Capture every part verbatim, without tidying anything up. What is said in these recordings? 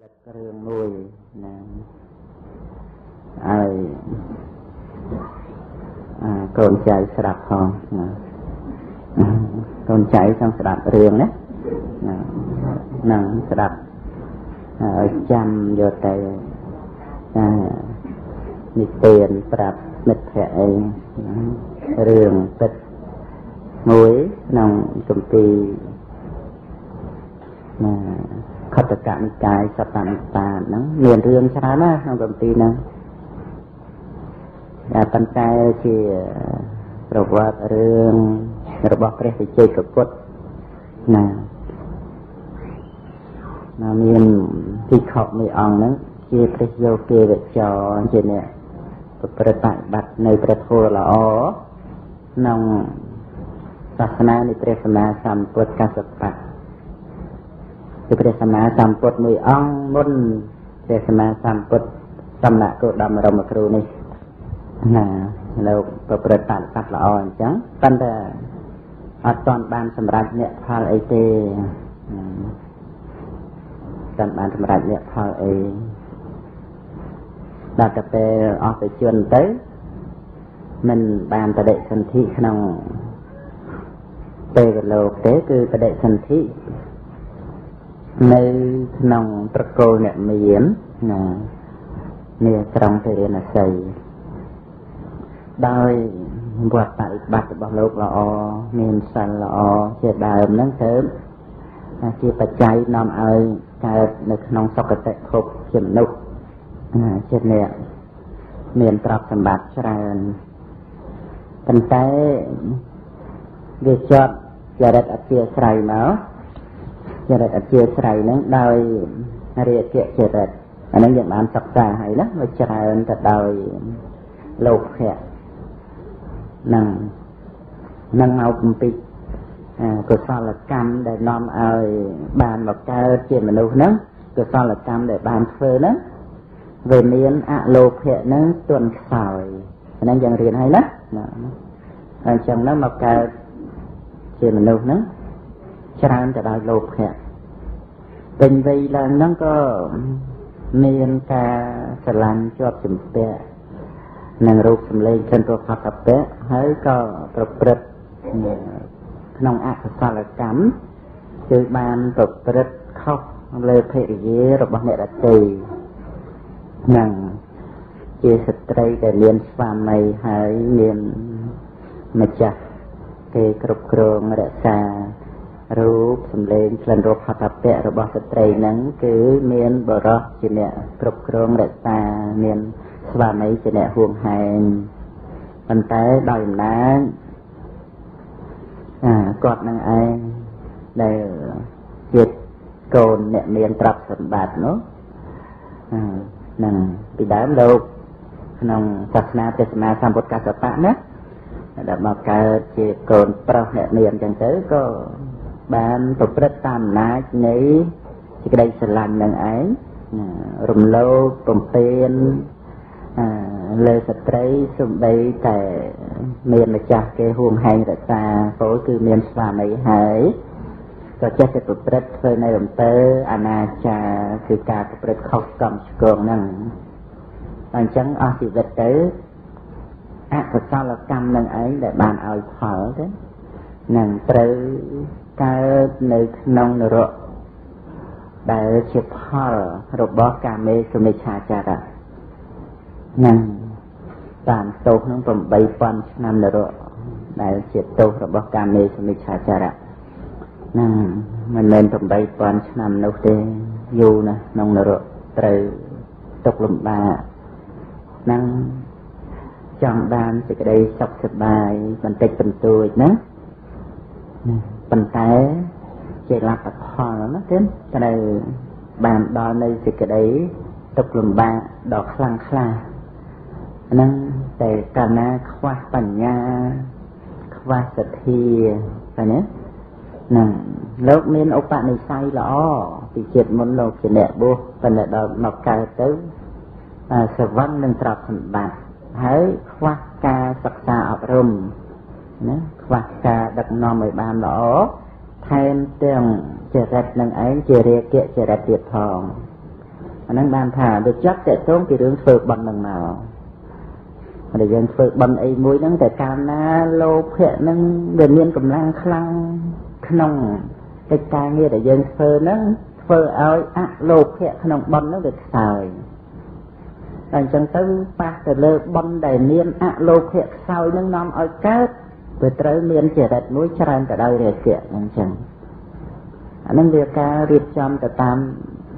រឿងមួយណាហើយកូនចៅស្ដាប់ផងណាកូនចៅចង់ស្ដាប់រឿងណាហ្នឹងស្ដាប់ឲ្យចាំយកទៅនិទានប្រាប់មិត្តភក្តិអីរឿងពិតមួយក្នុងគម្ពីរណាខត្តកនិកាយសតនិបាតហ្នឹងមានរឿងច្រើនណាស់ក្នុងគម្ពីរហ្នឹងតែប៉ុន្តែជាប្រវត្តិរឿងរបស់ព្រះវិជ័យកពុទ្ធណាណាមានទីខកមួយអង្គហ្នឹងជាព្រះយោគេវចរជាអ្នកប្រតិបត្តិនៅព្រះធម៌ល្អក្នុងសាសនានៃព្រះសម្មាសម្ពុទ្ធកសបៈគឺព្រះសម្មាសម្ពុទ្ធមួយអង្គមុនព្រះសម្មាសម្ពុទ្ធសំណាក់គោតមរមគ្រូនេះណាលោកប្រព្រឹត្តបត្តិល្អអញ្ចឹងប៉ុន្តែអត់ទាន់បានសម្រេចអ្នកផលអីទេមិនបានសម្រេចអ្នកផលអីដល់តែពេលអស់ទៅជន់ទៅមិនបានបដិសន្ធិក្នុងពេលលោកទេគឺបដិសន្ធិនៅក្នុងត្រកូលអ្នកមានណានេះត្រង់ទេរណសីដោយវត្តបរិបត្តិរបស់លោកល្អមានសិលល្អជាដើមហ្នឹងទៅជាបច្ច័យនាំឲ្យកើតនៅក្នុងសុគតិភពជាមនុស្សជាអ្នកមានទ្រព្យសម្បត្តិច្រើនប៉ុន្តែវាជាប់ចរិតអធិស្រ័យមកចរិតអធិស្រ័យហ្នឹងដោយរាគៈចរិតអាហ្នឹងយើងបានសិក្សាហើយណាវាច្រើនទៅដោយលោភៈនឹងនឹងមកអំពីកុសលកម្មដែលនាំឲ្យបានមកកើតជាមនុស្សហ្នឹងកុសលកម្មដែលបានធ្វើហ្នឹងវាមានអលោភៈហ្នឹងទន់ខ្សោយហ្នឹងយើងរៀនហើយណាអញ្ចឹងហ្នឹងមកកើតជាមនុស្សហ្នឹងច្រើនទៅដោយលោភៈពេញវ័យឡើងហ្នឹងក៏មានការស្រឡាញ់ជាប់ជំពាក់នឹងរូបសម្លេងចិនរផតពៈហើយក៏ប្រព្រឹត្តក្នុងអកុសលកម្មគឺបានប្រព្រឹត្តខុសលើភរិយារបស់អ្នកដទៃនឹងជាស្ត្រីដែលមានស្វាមីហើយមានម្ចាស់គេគ្រប់គ្រងរក្សារូបសម្លេងក្លិនរផតពៈរបស់ស្ត្រីហ្នឹងគឺមានបរិសជាអ្នកគ្រប់គ្រងរក្សាមានស្វាមីជាអ្នកហួងហែងប៉ុន្តែដោយអំណាចអាគាត់នឹងឯងដែលជាកូនអ្នកមានទ្រព្យសម្បត្តិនោះហ្នឹងពីដើមលោកក្នុងសាសនាព្រះសម្មាសម្ពុទ្ធកសបៈណាដែលមកកើតជាកូនប្រុសអ្នកមានអញ្ចឹងទៅក៏បានប្រព្រឹត្តតាមអំណាចនៃសេចក្តីស្រឡាញ់នឹងឯងរំលោភបំពេញលើស្ត្រីសំដីតែមានម្ចាស់គេហួងហែងរក្សាពលគឺមានស្វាមីហើយក៏ចេះតែប្រព្រឹត្តធ្វើនៅអំពើអនាចារគឺការប្រព្រឹត្តខុសកម្មឆ្គងហ្នឹងអញ្ចឹងអស់ជីវិតទៅអកុសលកម្មនឹងឯងដែលបានឲ្យផលទៅនឹងត្រូវកើតនៅក្នុងនរកដែលជាផលរបស់កាមេសុមិច្ឆាចារៈនឹងតាមទោសក្នុងeight thousandឆ្នាំនរកដែលជាទោសរបស់កាមេសុមិច្ឆាចារៈហ្នឹងមិនមែនeight thousandឆ្នាំនោះទេយូរណាស់ក្នុងនរកត្រូវទុកលំបាកហ្នឹងចង់បានសេចក្តីសុខសប្បាយបន្តិចបន្តួចណាប៉ុន្តែជាលទ្ធផលណាទេត្រូវបានដល់នៅសេចក្តីទុកលំបាកដ៏ខ្លាំងក្លាហ្នឹងតែកាលណាខ្វះបញ្ញាខ្វះសទ្ធាឃើញទេហ្នឹងលោកមានឧបនិស្ស័យល្អពីជាតិមុនលោកជាអ្នកបួសប៉ុន្តែដល់មកកើតទៅស្រវឹងនឹងទ្រព្យសម្បត្តិហើយខ្វះការសិក្សាអប់រំណាខ្វះការដឹកនាំឲ្យបានល្អថែមទាំងចរិតនឹងឯងជារាគៈចរិតទៀតផង anh đang bàn thả được chắc sẽ tốn cái đường phượt bằng bằng nào để dân phượt bằng ấy mũi nâng tại cam na lô phệ nâng về miên cầm lang khăn nông cái ca nghe để dân phơ nâng phơ áo á lô phệ nông bông nó được xài anh chẳng tới ba từ lơ bông đầy miên á lô phệ sau nâng nom áo cát về tới miên chỉ đặt mũi tràn tại đây để kiện anh chẳng anh nâng việc ca riêng trong tại tam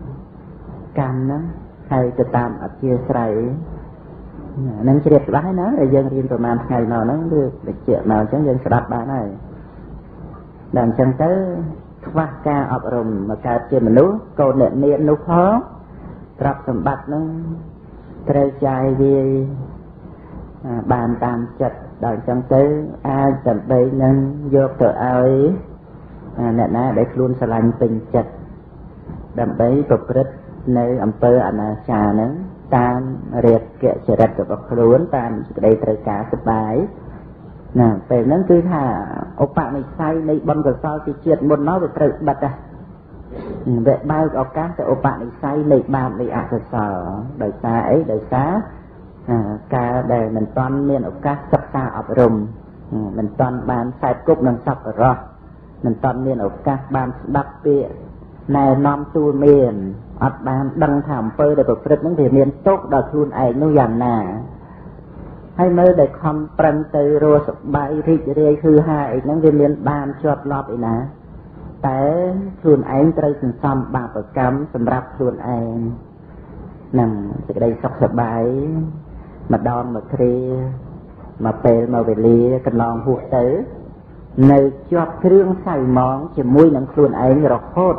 cam đó hay từ tam ở chia sẻ nên chỉ đẹp lái nó để dân riêng của mình ngày nào nó được để chuyện nào chẳng dân sẽ đặt bài này đàn chân tới khoa ca ọp rùm mà ca trên mình nút cô nệ niệm nút khó trọc tầm bạch nó trời trai đi bàn tam chật đàn chân tới ai tầm đây nên vô tự ai nè ná để luôn xa lành tình chật đầm bấy tục rất nơi ẩm pơ ảnh trà nâng tam riêng kệ trở rạch của bậc luôn tam đây trời cá sắp bái nè về nâng cứ thả ốc bạn này say này bông của sao thì triệt một nó về trời bật à vậy bao ốc cá thì ốc bạn này say này bạn này ạ thật sở đời xa ấy đời xa ca đề mình toàn miền ốc cá sắp xa ọc rùm mình toàn bán sai cúc nâng sắp ở rõ mình toàn miền ốc cá bán đắp bịa này non tu miền ọt bàn đăng thảm phơi để bậc phật những thì miền tốt đòi luôn ai nó dàn nà hay mới để không prăng từ rồi sập bay thì chỉ đây thứ hai những cái miền bàn chọt lọp ấy nèแต่luôn ai tới từng xăm ba bậc cấmสำหรับluôn ai nằm từ đây sọc sập bay mà đòn mà kề mà pel mà về lia cần lòng hụt tới nơi chọt riêng xài món chỉ mũi những luôn ai rồi hốt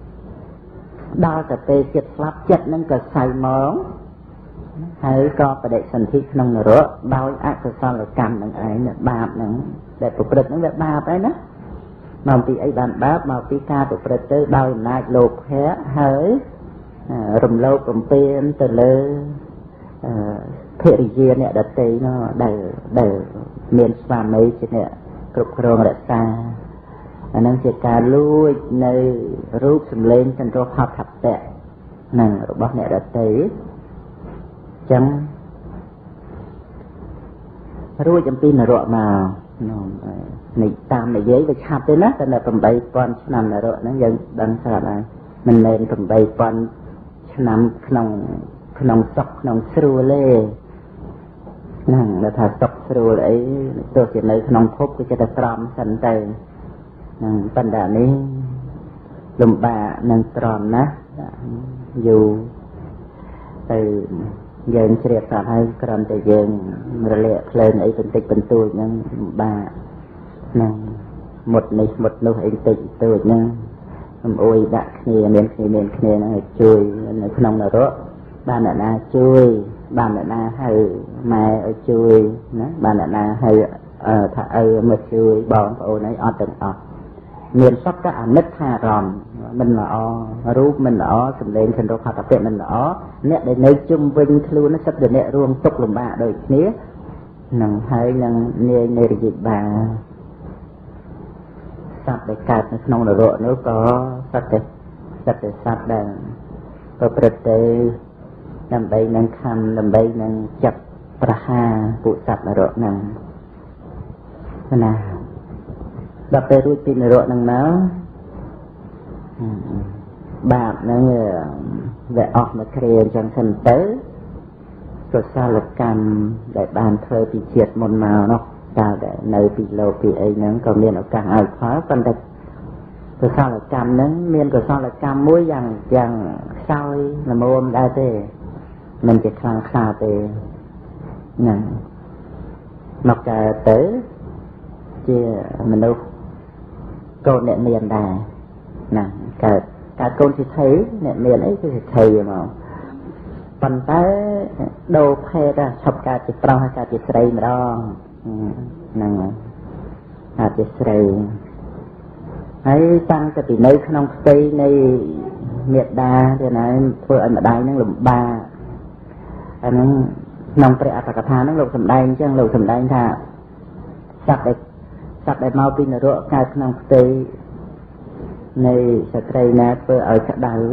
đoแต่เปเจ็ดสลับเจ็ดนั่นก็ใส่หมองให้ก็ประเด็นสันติขนมนรกโดยอักษรกรรมนั่นเองเนี่ยบาปนั่นแต่ปกตินั่นแบบบาปเลยนะมาปีไอ้บาปบาปมาปีกาปกติเตอโดยนายโลกแพ้เฮ้ยรวมโลกรวมเปลี่ยนแต่เลยเทริเยเนี่ยดัดตีเนาะเดาเดาเมียนสวามีจีเนี่ยกรุบกรองรักษาอันนั้นจะการลุยในรูปสำเร็จจนเราขับขับแตะนั่งรบเนี่ยดัดตีจังรู้จำปีนรอมาในตามในเย้ยไปขับเลยนะแต่ในตำใบปอนชนำในรอนั้นยังดังสลับอะไรมันเล่นตำใบปอนชนำขนมขนมซอกขนมสรูเล่นั่งแล้วถ้าซอกสรูไอ้ตัวเสียในขนมพบก็จะได้ตรอมสันใจนั่งปัญดานี้ลมบะนั่งตรอมนะอยู่ไปเยินเฉียบสาให้กรอนแต่เยินระเละเพลินไอ้เป็นติดเป็นตัวนั่งบะนั่งหมดในหมดนู่นไอ้ติดตัวนั่งโอ้ยดักเนี่ยเมียนเนี่ยเมียนเนี่ยนะช่วยในขนมนรกบ้านน่ะช่วยบ้านน่ะให้แม่ช่วยนะบ้านน่ะให้เอ่อถ้าเออมาช่วยบอกโอ้ในออดตึงออกเมียนซักก็อ่านนึกหารอมมันละอ๋อรูปมันละอ๋อสำเร็จฉันรู้ข่าวตะเกียบมันละอ๋อเนี่ยในจุ่มวิ่งทะลุนั่นสักเดือนเนี่ยรวมตกลงมาโดยนี้หนังให้หนังเนี่ยในระยิบบาสัตว์ในกาดในขนมนรกนู้ก็สัตว์สัตว์สัตว์ดังก็ประเดี๋ยวนำไปนั่งคำนำไปนั่งจับประหาปุสัตว์นรกนั่งนะดับไปรู้ปีนรกนั่งเนาะบาปนั่งได้ออกมาเคลียร์จังสันเตอร์ตัวซาลกรรมได้บานเธอปีเฉียดมนมาเนาะดาวได้ในปีโลปีไอ้นั่งก็เมียนเอาการเอาฟ้ากันแต่ตัวซาลกรรมนั้นเมียนตัวซาลกรรมมุ้ยอย่างอย่างเศร้าละโมมได้เต้มันจะคลางคลาเต้นั่นนอกจากเต๋อเจ้ามนุษย์โกนเนี่ยเมียนได้นะการการโกนที่ไทยเนี่ยเมียนไอ้คือไทยมั้งปัญหาโดเพดชอบการจิตเราให้การจิตใส่มาดองนั่งการจิตใส่ให้ตั้งสติในขนมสติในเมียดาเดี๋ยวนั้นเพื่ออันใดนั่งหลุมบาอันนั้นน้องเปรอะตะกถานั่งหลุมสำได้จังหลุมสำได้ท่าสักได้สักได้เมาปีนรกการขนมสติในสตรีนะเพื่อเอากระดาษ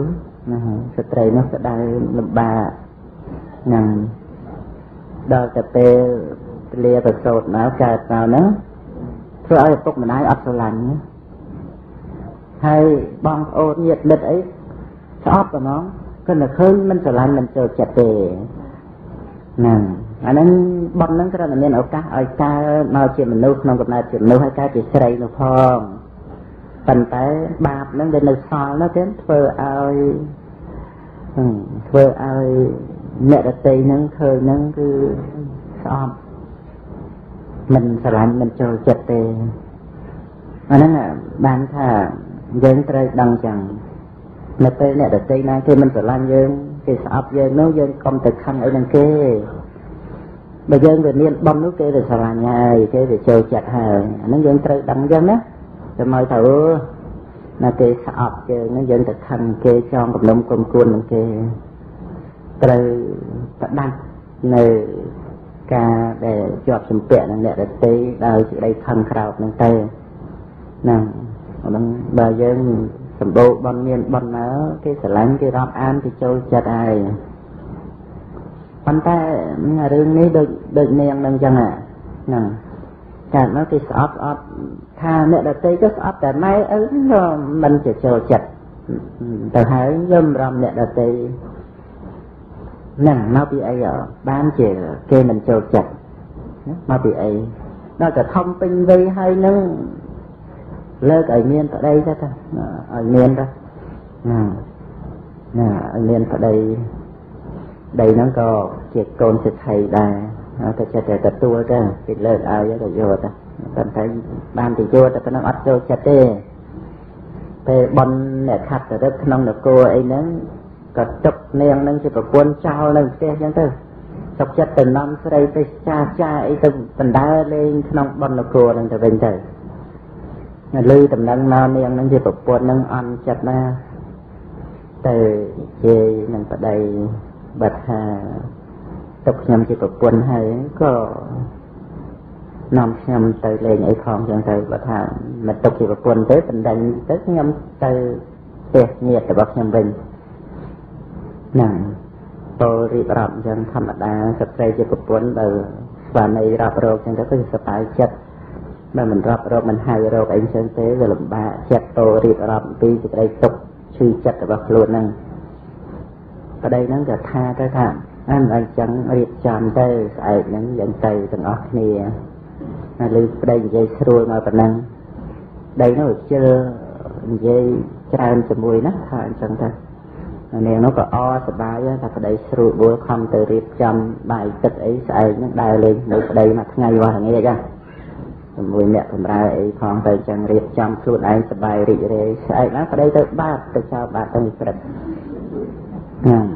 ស្ត្រីនោះស្ដាយលំបាកនឹងដល់តែពេលលាប្រសូតមកកើតមកហ្នឹងធ្វើឲ្យឪពុកម្ដាយអត់ស្រឡាញ់ហើយបងប្អូនញាតិមិត្តអីស្អប់តែហ្មងគិតតែឃើញមិនស្រឡាញ់មិនចូលចិត្តទេហ្នឹងអាហ្នឹងបងហ្នឹងគ្រាន់តែមានឱកាសឲ្យកើតមកជាមនុស្សក្នុងកំណើតជាមនុស្សហើយកើតជាស្រីនោះផងប៉ុន្តែបាបហ្នឹងវានៅសល់នោះទៀតធ្វើឲ្យធ្វើឲ្យអ្នកដតីហ្នឹងឃើញហ្នឹងគឺស្អប់មិនស្រឡាញ់មិនចូលចិត្តទេអាហ្នឹងបានថាយើងត្រូវដឹងចឹងនៅពេលអ្នកដតីណាគេមិនស្រឡាញ់យើងគេស្អប់យើងនោះយើងកុំទៅខឹងអីនឹងគេបើយើងវាមានបំនោះគេទៅស្រឡាញ់ហើយគេទៅចូលចិត្តហើយអាហ្នឹងយើងត្រូវដឹងចឹងណាតែមកទៅណាគេស្អប់យើងហ្នឹងយើងទៅខឹងគេចងគំនុំគុំគួននឹងគេត្រូវផ្ដាច់នៅការដែលជាប់ជំពាក់នឹងអ្នកដទៃដោយសេចក្តីខឹងក្រោធនឹងទៅហ្នឹងហ្នឹងបើយើងសម្បូរបនមានបនណាគេស្រឡាញ់គេរាប់អានគេចូលចិត្តហើយប៉ុន្តែរឿងនេះដូចដូចនាងនឹងចឹងហ្នឹងកើតមកគេស្អប់ស្អប់ថាអ្នកដទៃក៏ស្អប់តែម៉ែឪក៏មិនជាចូលចិត្តទៅហើយយំរំអ្នកដទៃហ្នឹងមកពីអីបានជាគេមិនចូលចិត្តមកពីអីដល់តែធំពេញវ័យហើយនឹងលើកឲ្យមានប្តីទៅទៅឲ្យមានទៅណាណាឲ្យមានប្តីប្តីហ្នឹងក៏ជាកូនសិទ្ធិដែរតែចិត្តតែទទួលទៅគេលើកឲ្យទៅយកទៅប៉ុន្តែបានទៅយកតែប៉ុណ្ណឹងអត់ចូលចិត្តទេពេលបនអ្នកខាត់ទៅរឹកក្នុងនគរអីហ្នឹងក៏ទុកនាងនឹងជាប្រពន្ធចោលនៅផ្ទះអញ្ចឹងទៅទុកចិត្តទៅនាំស្រីទៅចាចាអីទៅបណ្ដើរលេងក្នុងបននគរហ្នឹងទៅវិញទៅឮដំណឹងមកនាងនឹងជាប្រពន្ធនឹងអន់ចិត្តណាទៅជានឹងប្តីបាត់ថាទុកខ្ញុំជាប្រពន្ធហើយក៏នាំខ្ញុំទៅលេងអីផងអញ្ចឹងទៅបើថាមិនទុកជាប្រពន្ធទេបណ្ដឹងទៅខ្ញុំទៅផ្ទះញាតិរបស់ខ្ញុំវិញហ្នឹងពោលរៀបរាប់អញ្ចឹងធម្មតាស្ត្រីជាប្រពន្ធបើស្វាមីរាប់រកអញ្ចឹងទៅគឺសប្បាយចិត្តបើមិនរាប់រកមិនហៅរកអីអញ្ចឹងទេវាលំបាកចិត្តពោលរៀបរាប់ពីសេចក្តីទុក្ខឈឺចិត្តរបស់ខ្លួនហ្នឹងប្តីហ្នឹងក៏ថាទៅថាអានអញ្ចឹងរៀបចំទៅស្អែកហ្នឹងយ៉ាងទៅទាំងអស់គ្នាហើយលើប្តីនិយាយស្រួលមកប៉ុណ្ណឹងប្តីនោះជិលនិយាយច្រើនជាមួយណាថាអញ្ចឹងទៅនាងនោះក៏អសប្បាយថាប្តីស្រួលបួលខំទៅរៀបចំបាយទឹកអីស្អែកហ្នឹងដើរលេងនៅប្តីមួយថ្ងៃវ៉ាថ្ងៃអីចឹងជាមួយអ្នកបម្រើអីផងទៅចឹងរៀបចំខ្លួនឯងសប្បាយរីករាយស្អែកណាប្តីទៅបាតទៅចោលបាតទៅព្រឹកហ្នឹង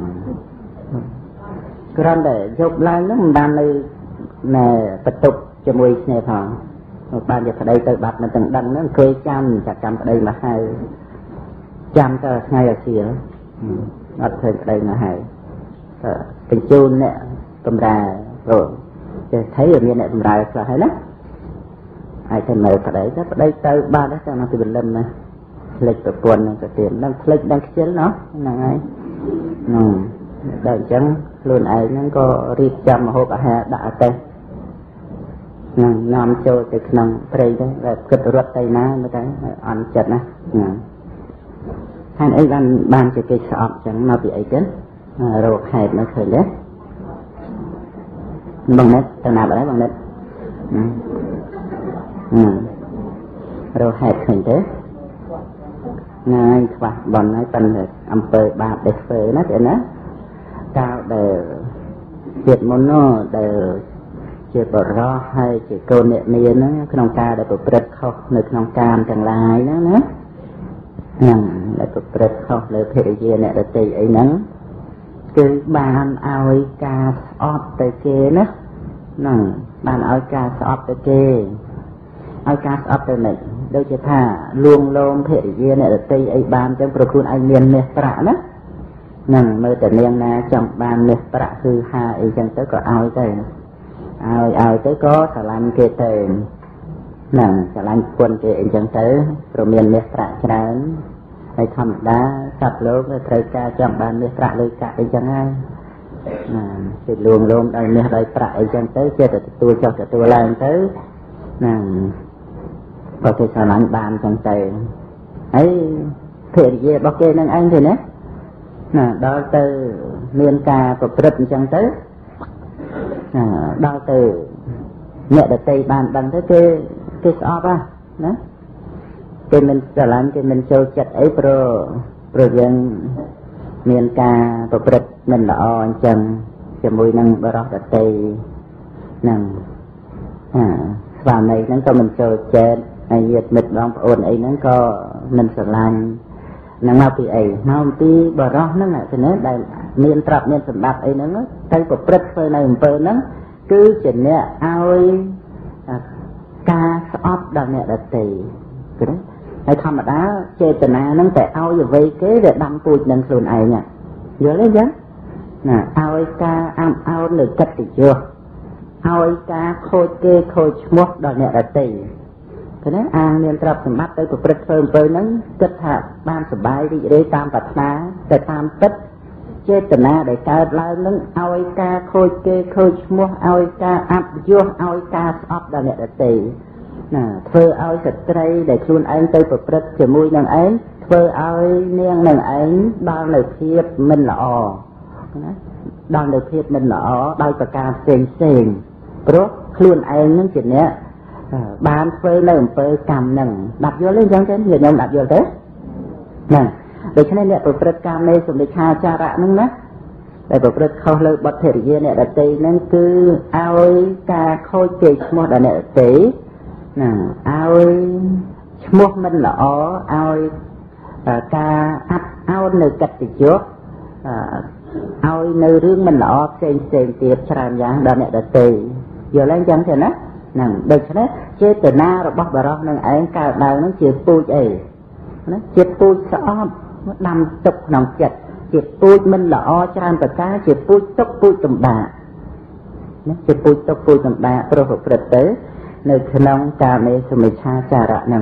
គ្រាន់តែយប់ឡើងហ្នឹងមិនបាននៅណែបន្ទប់ជាមួយគ្នាផងបានជាប្តីទៅបាត់មិនទាំងដឹងហ្នឹងគេចាំចាចាំប្តីមកហៅចាំទៅថ្ងៃអាសៀលអត់ឃើញប្តីមកហៅទៅបញ្ជូនអ្នកបម្រើព្រោះចេះthấyមានអ្នកបម្រើខ្លះហើយណាអាចទៅមើលប្តីទៅប្តីទៅបាត់ហ្នឹងទៅពីបលឹមណាផ្លេចប្រពន្ធហ្នឹងទៅទៀតនឹងផ្លេចនឹងខ្ជិលណោះហ្នឹងហើយហ្នឹងដល់អញ្ចឹងខ្លួនឯងហ្នឹងក៏រៀបចំម្ហូបអាហារដាក់អទេសនឹងនាំចូលទៅក្នុងព្រៃទៅតែគិតរត់ទៅណាមើលទៅអន់ចិត្តណាហ្នឹងហើយអីបានបានជាគេស្អប់អញ្ចឹងមកពីអីទៅរោគហេតុនៅឃើញទេបងណិតទៅណាបើបងណិតណារោគហេតុឃើញទេណាយខ្វះបនហើយប៉ុន្តែអំពើបាបដែលធ្វើណាទេណាកាលដែលជាតិមុននោះដែលជាបរោះហើយជាកូនអ្នកមានហ្នឹងក្នុងការដែលប្រព្រឹត្តខុសនៅក្នុងកាមទាំងឡាយហ្នឹងណាហ្នឹងដែលប្រព្រឹត្តខុសលើភរិយាអ្នកដទៃអីហ្នឹងគឺបានឲ្យការស្អប់ទៅគេណាហ្នឹងបានឲ្យការស្អប់ទៅគេឲ្យការស្អប់ទៅនេះដូចជាថាលួងលោមភរិយាអ្នកដទៃអីបានចឹងព្រោះខ្លួនឯងមានមាសប្រាក់ណាហ្នឹងមើលតែនាងណាចង់បានមាសប្រាក់គឺហាអីចឹងទៅក៏ឲ្យទៅឲ្យឲ្យទៅក៏ស្រឡាញ់គេទៅហ្នឹងស្រឡាញ់គុណគេអីចឹងទៅព្រោះមានមាសប្រាក់ច្រើនហើយធម្មតាសត្វលោកត្រូវការចង់បានមាសប្រាក់លុយកាក់អីចឹងហើយណាគេលួងលោមដោយមាសដោយប្រាក់អីចឹងទៅចេះតែទទួលចោះទទួលឡើងទៅណាក៏គេស្រឡាញ់បានចឹងទៅហើយភរិយារបស់គេនឹងឯងទេណាណាដល់ទៅមានការប្រព្រឹត្តអញ្ចឹងទៅណាដល់ទៅអ្នកដតីបានដឹងទៅគេគេស្អប់ហ่ะណាគេមិនស្រឡាញ់គេមិនចូលចិត្តអីព្រោះព្រោះយើងមានការប្រព្រឹត្តមិនល្អអញ្ចឹងជាមួយនឹងបរិសុទ្ធដតីហ្នឹងអាស្វាមីហ្នឹងក៏មិនចូលចិត្តហើយញាតិមិត្តបងប្អូនអីហ្នឹងក៏មិនស្រឡាញ់នឹងមកពីអីមកពីបរិសុទ្ធហ្នឹងទៅណាដែលមានទ្រព្យមានសម្បត្តិអីហ្នឹងទៅប្រព្រឹត្តធ្វើនៅអំពើហ្នឹងគឺជាអ្នកឲ្យការស្អប់ដល់អ្នកដទៃគឺណាហើយធម្មតាចេតនាហ្នឹងតែឲ្យអ្វីគេវាដាំពូជនឹងខ្លួនឯងយល់ទេចឹងណាឲ្យការអាំអោននៅកិត្តិយសឲ្យការខូចគេខូចឈ្មោះដល់អ្នកដទៃគឺណាអាងមានទ្រព្យសម្បត្តិទៅប្រព្រឹត្តធ្វើអំពើហ្នឹងគិតថាបានសុបាយរីករាយតាមប្រាថ្នាតែតាមពិតចេតនាដែលកើតឡើងនឹងឲ្យការខូចគេខូចឈ្មោះឲ្យការអាប់យសឲ្យការស្អប់ដល់អ្នកដទៃណាធ្វើឲ្យស្ត្រីដែលខ្លួនឯងទៅប្រព្រឹត្តជាមួយនឹងឯងធ្វើឲ្យនាងនឹងឯងដល់នៅភាពមិនល្អណាដល់នៅភាពមិនល្អដោយប្រការផ្សេងផ្សេងព្រោះខ្លួនឯងនឹងជាអ្នកបានធ្វើនៅអំពើកម្មនឹងដាប់យល់ទេអញ្ចឹងទេខ្ញុំដាប់យល់ទេណាដូច្នេះអ្នកប្រព្រឹត្តកម្មនៃសមិច្ឆាចារៈហ្នឹងណាដែលប្រព្រឹត្តខុសលើបុត្រភរិយាអ្នកដទៃហ្នឹងគឺឲ្យការខូចគេឈ្មោះដល់អ្នកដទៃណាឲ្យឈ្មោះមិនល្អឲ្យការអាប់អោននៅកិត្តិយសឲ្យនៅរឿងមិនល្អផ្សេងផ្សេងទៀតច្រើនយ៉ាងដល់អ្នកដទៃយល់ហើយអញ្ចឹងទេណាហ្នឹងដូច្នេះចេតនារបស់បរិសុទ្ធនឹងឯងកើតឡើងនឹងជាពូជអីណាជាពូជស្អប់ដាំទុកក្នុងចិត្តជាពូជមិនល្អច្រើនប្រការជាពូជទុកពូជសម្បាណាជាពូជទុកពូជសម្បាព្រោះប្រព្រឹត្តទៅនៅក្នុងកាមេសមិច្ឆាចារៈហ្នឹង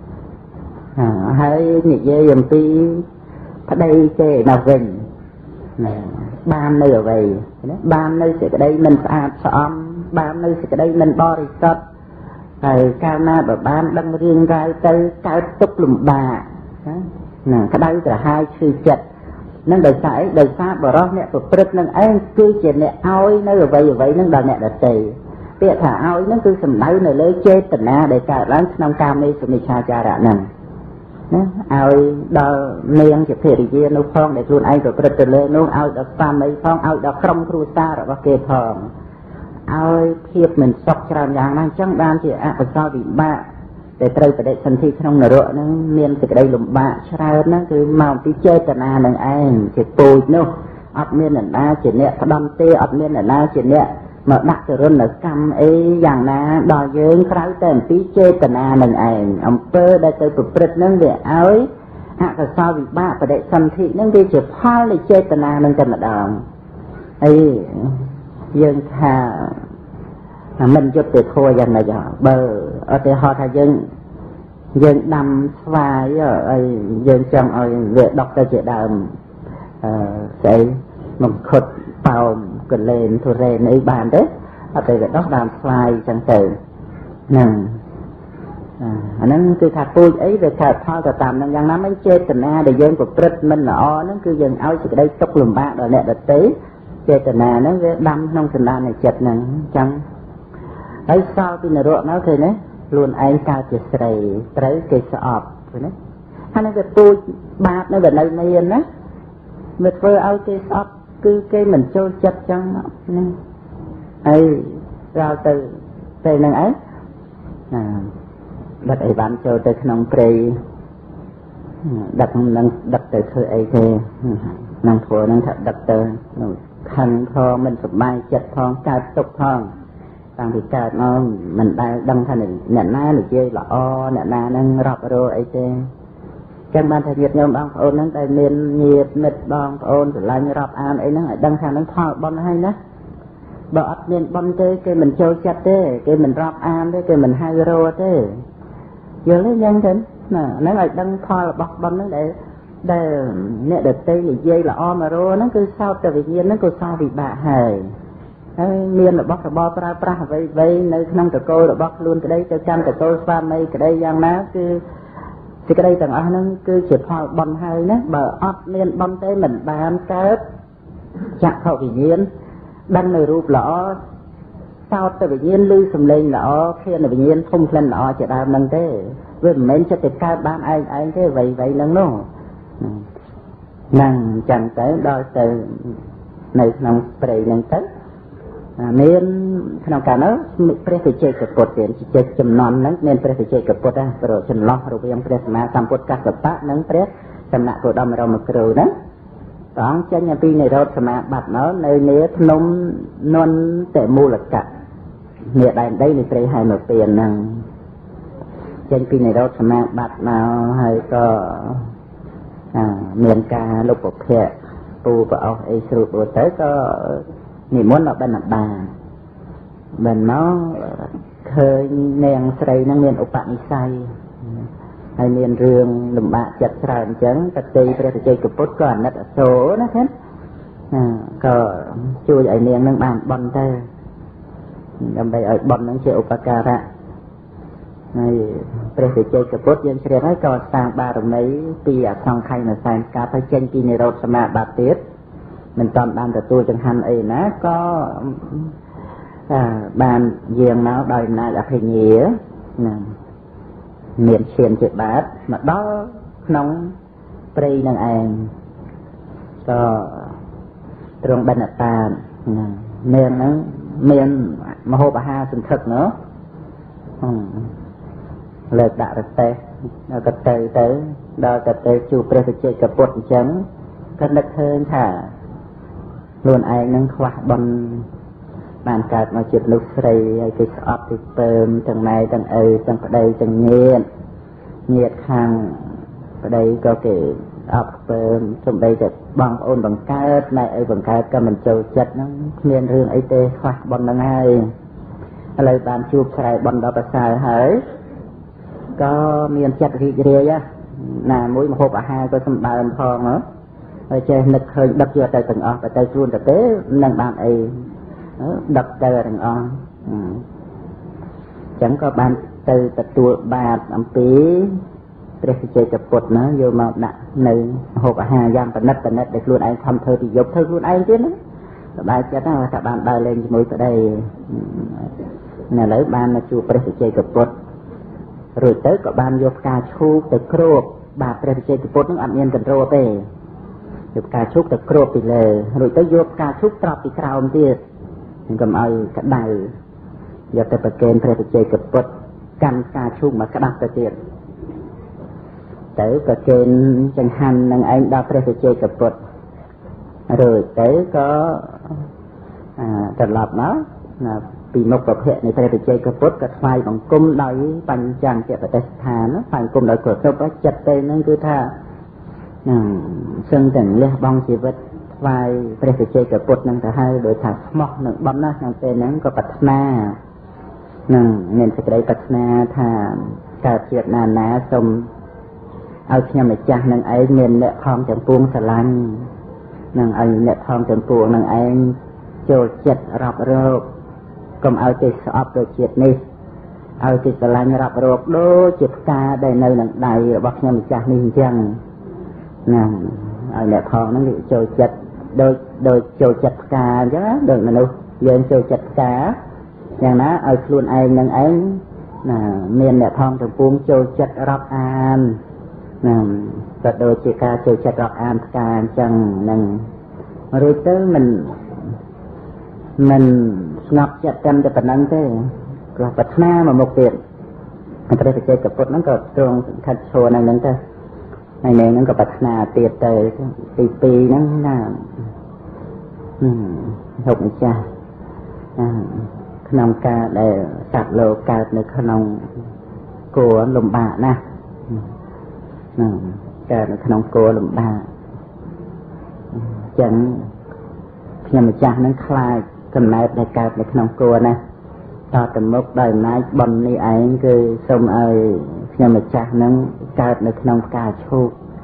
ហើយនិយាយអំពីប្តីគេដល់វិញណាបាននៅអ្វីណាបាននៅសេចក្តីមិនស្អាតស្អំបាននៅសេចក្តីមិនបរិសុទ្ធហើយកាលណាបើបានដឹងរឿងរ៉ាវទៅកើតទុក្ខលំបាកណាក្តៅក្រហាយឈឺចិត្តនឹងដោយសារអីដោយសារបរិសុទ្ធអ្នកប្រព្រឹត្តនឹងឯងគឺជាអ្នកឲ្យនៅអ្វីអ្វីនឹងដល់អ្នកដទៃពាក្យថាឲ្យនឹងគឺសំដៅនៅលើចេតនាដែលកើតឡើងក្នុងកាមេសមិច្ឆាចារៈហ្នឹងណាឲ្យដល់នាងជាភរិយានោះផងដែលខ្លួនឯងប្រព្រឹត្តទៅលើនោះឲ្យដល់ស្វាមីផងឲ្យដល់ក្រុមគ្រួសាររបស់គេផងឲ្យភាពមិនសុខច្រើនយ៉ាងណាអញ្ចឹងបានជាអកុសលវិបាកតែត្រូវបដិសន្ធិក្នុងនរកហ្នឹងមានសេចក្តីលំបាកច្រើនហ្នឹងគឺមកពីចេតនានឹងឯងជាពូជនោះអត់មានអ្នកណាជាអ្នកផ្ដំទេអត់មានអ្នកណាជាអ្នកមកដាក់ទរណកម្មអីយ៉ាងណាដល់យើងក្រៅតែអំពីចេតនានឹងឯងអំពើដែលទៅប្រព្រឹត្តហ្នឹងវាឲ្យអកុសលវិបាកបដិសន្ធិហ្នឹងវាជាផលនៃចេតនានឹងតែម្ដងហើយយើងថាមិនយុត្តិធម៌យ៉ាងណាបើឧទាហរណ៍ថាយើងយើងដាំស្វាយហើយយើងចង់ឲ្យវាដុកទៅជាដើមអឺស្អីមកខុតប៉ោមកលែនទុរេនអីបានទេអត់ទៅវាដុះដើមស្វាយចឹងទៅហ្នឹងអាហ្នឹងគឺថាពូជអីវាកើតផលទៅតាមហ្នឹងយ៉ាងណាមិនចេតនាដែលយើងប្រព្រឹត្តមិនល្អហ្នឹងគឺយើងឲ្យសេចក្តីទុក្ខលំបាកដល់អ្នកដទៃចេតនាហ្នឹងវាដាំក្នុងសន្តាននៃចិត្តហ្នឹងអញ្ចឹងហើយសល់ពីនរកមកឃើញទេខ្លួនឯងកើតជាស្រីត្រូវគេស្អប់ឃើញទេហើយនឹងវាពូជបាបនៅវានៅមានណាវាធ្វើឲ្យគេស្អប់គឺគេមិនចូលចិត្តចឹងហ្នឹងហើយដល់ទៅពេលហ្នឹងឯងណាដឹកអីបានចូលទៅក្នុងព្រៃដឹកនឹងដឹកទៅធ្វើអីទេនឹងធ្វើនឹងថាដឹកទៅខឹងផងមិនសប្បាយចិត្តផងកើតទុក្ខផងតាំងពីកើតមកមិនដែលដឹងថាអ្នកណានិយាយល្អអ្នកណានឹងរាប់រយអីទេចឹងបានថាញាតិញោមបងប្អូនហ្នឹងដែលមានញាតិមិត្តបងប្អូនស្រឡាញ់រាប់អានអីហ្នឹងឲ្យដឹងថាហ្នឹងផលបុណ្យហើយណាបើអត់មានបុណ្យទេគេមិនចូលចិត្តទេគេមិនរាប់អានទេគេមិនហៅរកទេយល់ទេយ៉ាងទៅណាហ្នឹងឲ្យដឹងផលរបស់បុណ្យហ្នឹងដែលដែលអ្នកដតីនិយាយល្អមករហ្នឹងគឺសោតតែវិញ្ញាណហ្នឹងក៏សោវិបាកហើយហើយមានរបស់របរប្រើប្រាស់អ្វីៗនៅក្នុងតកូលរបស់ខ្លួនក្តីទៅចាំតកូលស្វាមីក្តីយ៉ាងណាគឺសេចក្តីទាំងអស់ហ្នឹងគឺជាផលបុណ្យហើយណាបើអត់មានបុណ្យទេមិនបានកើតចក្ខុវិញ្ញាណដឹងនៅរូបល្អសោតទៅវិញ្ញាណឬសំឡេងល្អភានវិញ្ញាណធំក្លិនល្អជាដើមហ្នឹងទេវាមិនមែនចិត្តទៅកើតបានឯងឯងទេអ្វីៗហ្នឹងនោះហ្នឹងអញ្ចឹងទៅដល់ទៅនៅក្នុងព្រៃហ្នឹងទៅមានក្នុងកាលនោះព្រះវិជ័យកពុទ្ធទៀតជាចំណន់ហ្នឹងមានព្រះវិជ័យកពុទ្ធណាព្រោះចន្លោះរវាងព្រះសម្មាសម្ពុទ្ធកស្សបៈនិងព្រះសំណាក់គោតមរមគ្រូណាព្រះអង្គចេញអំពីនិរោធសមាបត្តិមកនៅនាភ្នំនន្តមូលកៈនេះដែនដីនៃព្រៃហែមពៀនហ្នឹងចេញពីនិរោធសមាបត្តិមកហើយក៏មានការលុបពភៈពូប្រអស់អីស្រួលទៅទៅក៏និមន្តដល់បណ្ឌបាបានមកឃើញនាងស្រីហ្នឹងមានឧបនិស្ស័យហើយមានរឿងលំបាកចិត្តច្រើនអញ្ចឹងតតិព្រះវិជ័យកពុទ្ធក៏អាណិតអសូរណាឃើញក៏ជួយឲ្យនាងហ្នឹងបានបន់ទៅដើម្បីឲ្យបន់ហ្នឹងជាឧបការៈហើយព្រះវិជ័យកពុទ្ធយើងជ្រាបហើយក៏សាងបារមីពីអសង្ខ័យនៅសែនកាលទៅចេញពីនិរោធសមាបត្តិទៀតមិនតាន់បានទទួលចង្ហាន់អីណាក៏បានយាងមកដោយអំណាចអភិញ្ញាណាមានឈានជាបាតមកដល់ក្នុងព្រៃនឹងឯងក៏ទ្រង់បណ្ឌតានណានាងហ្នឹងមានមហូបអាហារសន្ធឹកណោះលើកដាក់រទេះដល់ក៏ទៅទៅដល់ក៏ទៅជួបព្រះវិជ័យកពុទ្ធអញ្ចឹងក៏នឹកឃើញថាខ្លួនឯងនឹងខ្វះបុណ្យបានកើតមកជាមនុស្សស្រីហើយគេស្អប់ពីពើមទាំងម៉ែទាំងឪទាំងប្តីទាំងញាតិញាតិខាងប្តីក៏គេអប់ពើមសំដីតែបងប្អូនបង្កើតម៉ែឪបង្កើតក៏មិនចូលចិត្តហ្នឹងគ្មានរឿងអីទេខ្វះបុណ្យហ្នឹងហើយឥឡូវបានជួបស្រែបុណ្យដល់ប្រសើរហើយក៏មានចិត្តរីករាយណាមួយម្ហូបអាហារក៏សម្បើមផងហ៎ហើយចេះនឹកឃើញដឹកយកទៅទាំងអស់ទៅខ្លួនទៅទេនឹងបានអីដឹកទៅទាំងអស់អញ្ចឹងក៏បានទៅទទួលបាតអំពីព្រះវិជ័យកពុទ្ធណាយកមកដាក់នៅម្ហូបអាហារយ៉ាងប្រណិតប្រណិតដែលខ្លួនឯងខំធ្វើពីយប់ធ្វើខ្លួនឯងទៀតណាសប្បាយចិត្តណាថាបានដើរលេងជាមួយប្តីឥឡូវបានមកជួបព្រះវិជ័យកពុទ្ធរួចទៅក៏បានយកផ្កាឈូកទៅគ្របបាទព្រះវិជ័យកពុទ្ធនឹងអត់មានកន្ទ្រោទេយកផ្កាឈូកទៅគ្របពីលើរួចទៅយកផ្កាឈូកត្រប់ពីក្រោមទៀតកុំឲ្យក្តៅយកទៅប្រគេនព្រះវិជ័យកពុទ្ធកាន់ផ្កាឈូកមកក្តាប់ទៅទៀតទៅប្រគេនចង្ហាន់នឹងឯងដល់ព្រះវិជ័យកពុទ្ធរួចទៅក៏ត្រឡប់មកពីមុខប្រភពនៃព្រះវិជ័យកពុទ្ធក៏ថ្វាយបង្គំដោយបញ្ចង្គបតិស្ថានថ្វាយបង្គំដោយគោរពចិត្តទៅនឹងគឺថាសឹងតែលះបង់ជីវិតថ្វាយព្រះវិជ័យកពុទ្ធនឹងទៅហើយដោយថាស្មោះនឹងបំណាស់ក្នុងពេលហ្នឹងក៏ប្រាថ្នានឹងមានសេចក្តីប្រាថ្នាថាកើតជាតិណាណាសូមឲ្យខ្ញុំម្ចាស់នឹងឯងមានអ្នកផងទាំងពួងស្រឡាញ់នឹងឲ្យអ្នកផងទាំងពួងនឹងឯងចូលចិត្តរាប់រកកុំឲ្យទេស្អប់ដូចជាតិនេះឲ្យទេស្រឡាញ់រាប់រកដូចជាផ្កាដែលនៅនឹងដៃរបស់ខ្ញុំម្ចាស់នេះអញ្ចឹងណាឲ្យអ្នកផងហ្នឹងគេចូលចិត្តដូចដូចចូលចិត្តផ្កាអញ្ចឹងដូចមនុស្សយើងចូលចិត្តផ្កាយ៉ាងណាឲ្យខ្លួនឯងនឹងឯងណាមានអ្នកផងទាំងពួងចូលចិត្តរាប់អានណាក៏ដូចជាការចូលចិត្តរាប់អានផ្កាអញ្ចឹងនឹងរួចទៅមិនមិនស្ងប់ចិត្តតែប៉ុណ្្នឹងទេក៏ប្រាថ្នាមកមុខទៀតព្រះវិជ័យកពុទ្ធហ្នឹងក៏ទ្រង់សង្ឃិតឈរនៅហ្នឹងទៅហើយនៅហ្នឹងក៏ប្រាថ្នាទៀតទៅទីពីរហ្នឹងណាហឹមហូបម្ចាស់ក្នុងការដែលសត្វលោកកើតនៅក្នុងគួរលំបាកណាស់កើតនៅក្នុងគួរលំបាកអញ្ចឹងខ្ញុំម្ចាស់ហ្នឹងខ្លាចកំណើតដែលកើតនៅក្នុងគួរណាតទៅមុខដោយអំណាចបុណ្យនេះឯងគឺសូមឲ្យខ្ញុំម្ចាស់ហ្នឹងកើតនៅក្នុងផ្កាឈូក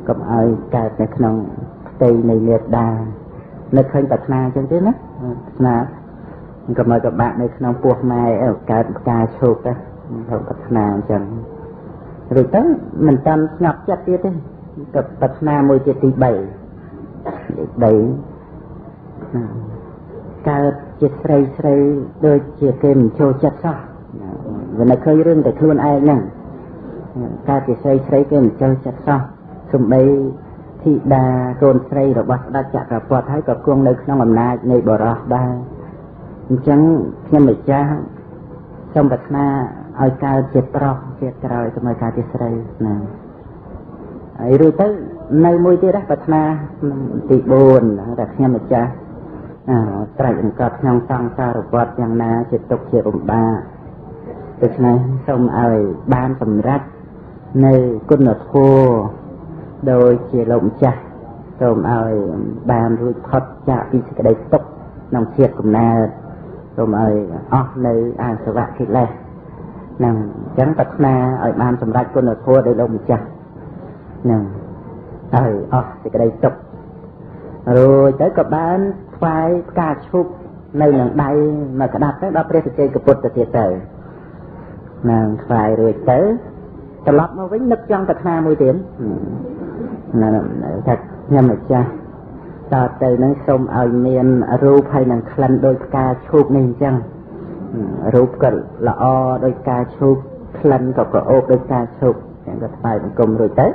កុំឲ្យកើតនៅក្នុងផ្ទៃនៃមេត្តានឹកឃើញប្រាថ្នាអញ្ចឹងទេណាប្រាថ្នាកុំឲ្យក៏បាក់នៅក្នុងពោះម៉ែកើតផ្កាឈូកទៅប្រាថ្នាអញ្ចឹងរួចទៅមិនតាមស្ងប់ចិត្តទៀតទេក៏ប្រាថ្នាមួយទៀតទីបីទីបីកើតជាស្រីស្រីដូចជាគេមិនចូលចិត្តសោះវានៅឃើញរឿងតែខ្លួនឯងហ្នឹងកើតជាស្រីស្រីគេមិនចូលចិត្តសោះសំបីធីតាកូនស្រីរបស់ស្ដេចចក្រពត្តិហើយក៏គង់នៅក្នុងអំណាចនៃបរោះដែរអញ្ចឹងខ្ញុំម្ចាស់សូមប្រាថ្នាឲ្យកើតជាប្រុសជាក្រោយទៅមកកើតជាស្រីណាហើយរួចទៅនៅមួយទៀតដែរប្រាថ្នាទីបួនតែខ្ញុំម្ចាស់អើត្រេកអង្កត់ក្នុងសង្សារវត្តយ៉ាងណាជាទុកជារំបាកដូច្នេះសូមឲ្យបានសម្រេចនៅគុណធម៌ដោយជាលោកម្ចាស់សូមឲ្យបានរួចផុតจากពីសេចក្តីទុក្ខក្នុងជាតិកំណើតសូមឲ្យអស់នៅអាសវៈកិលេសនឹងអញ្ចឹងប្រាថ្នាឲ្យបានសម្រេចគុណធម៌ដោយលោកម្ចាស់នឹងឲ្យអស់សេចក្តីទុក្ខរួចទៅក៏បានថ្វាយផ្កាឈូកនៅនឹងដៃមកក្តាប់ទៅដល់ព្រះសច្ចេកពុទ្ធទៀតទៅនឹងថ្វាយរួចទៅត្រឡប់មកវិញនឹកចង់ប្រាថ្នាមួយទៀតណាថាខ្ញុំម្ចាស់តទៅនឹងសូមឲ្យមានរូបហើយនឹងក្លិនដោយផ្កាឈូកនេះអញ្ចឹងរូបក៏ល្អដោយផ្កាឈូកក្លិនក៏ក្រអូបដោយផ្កាឈូកអញ្ចឹងក៏ថ្វាយបង្គំរួចទៅ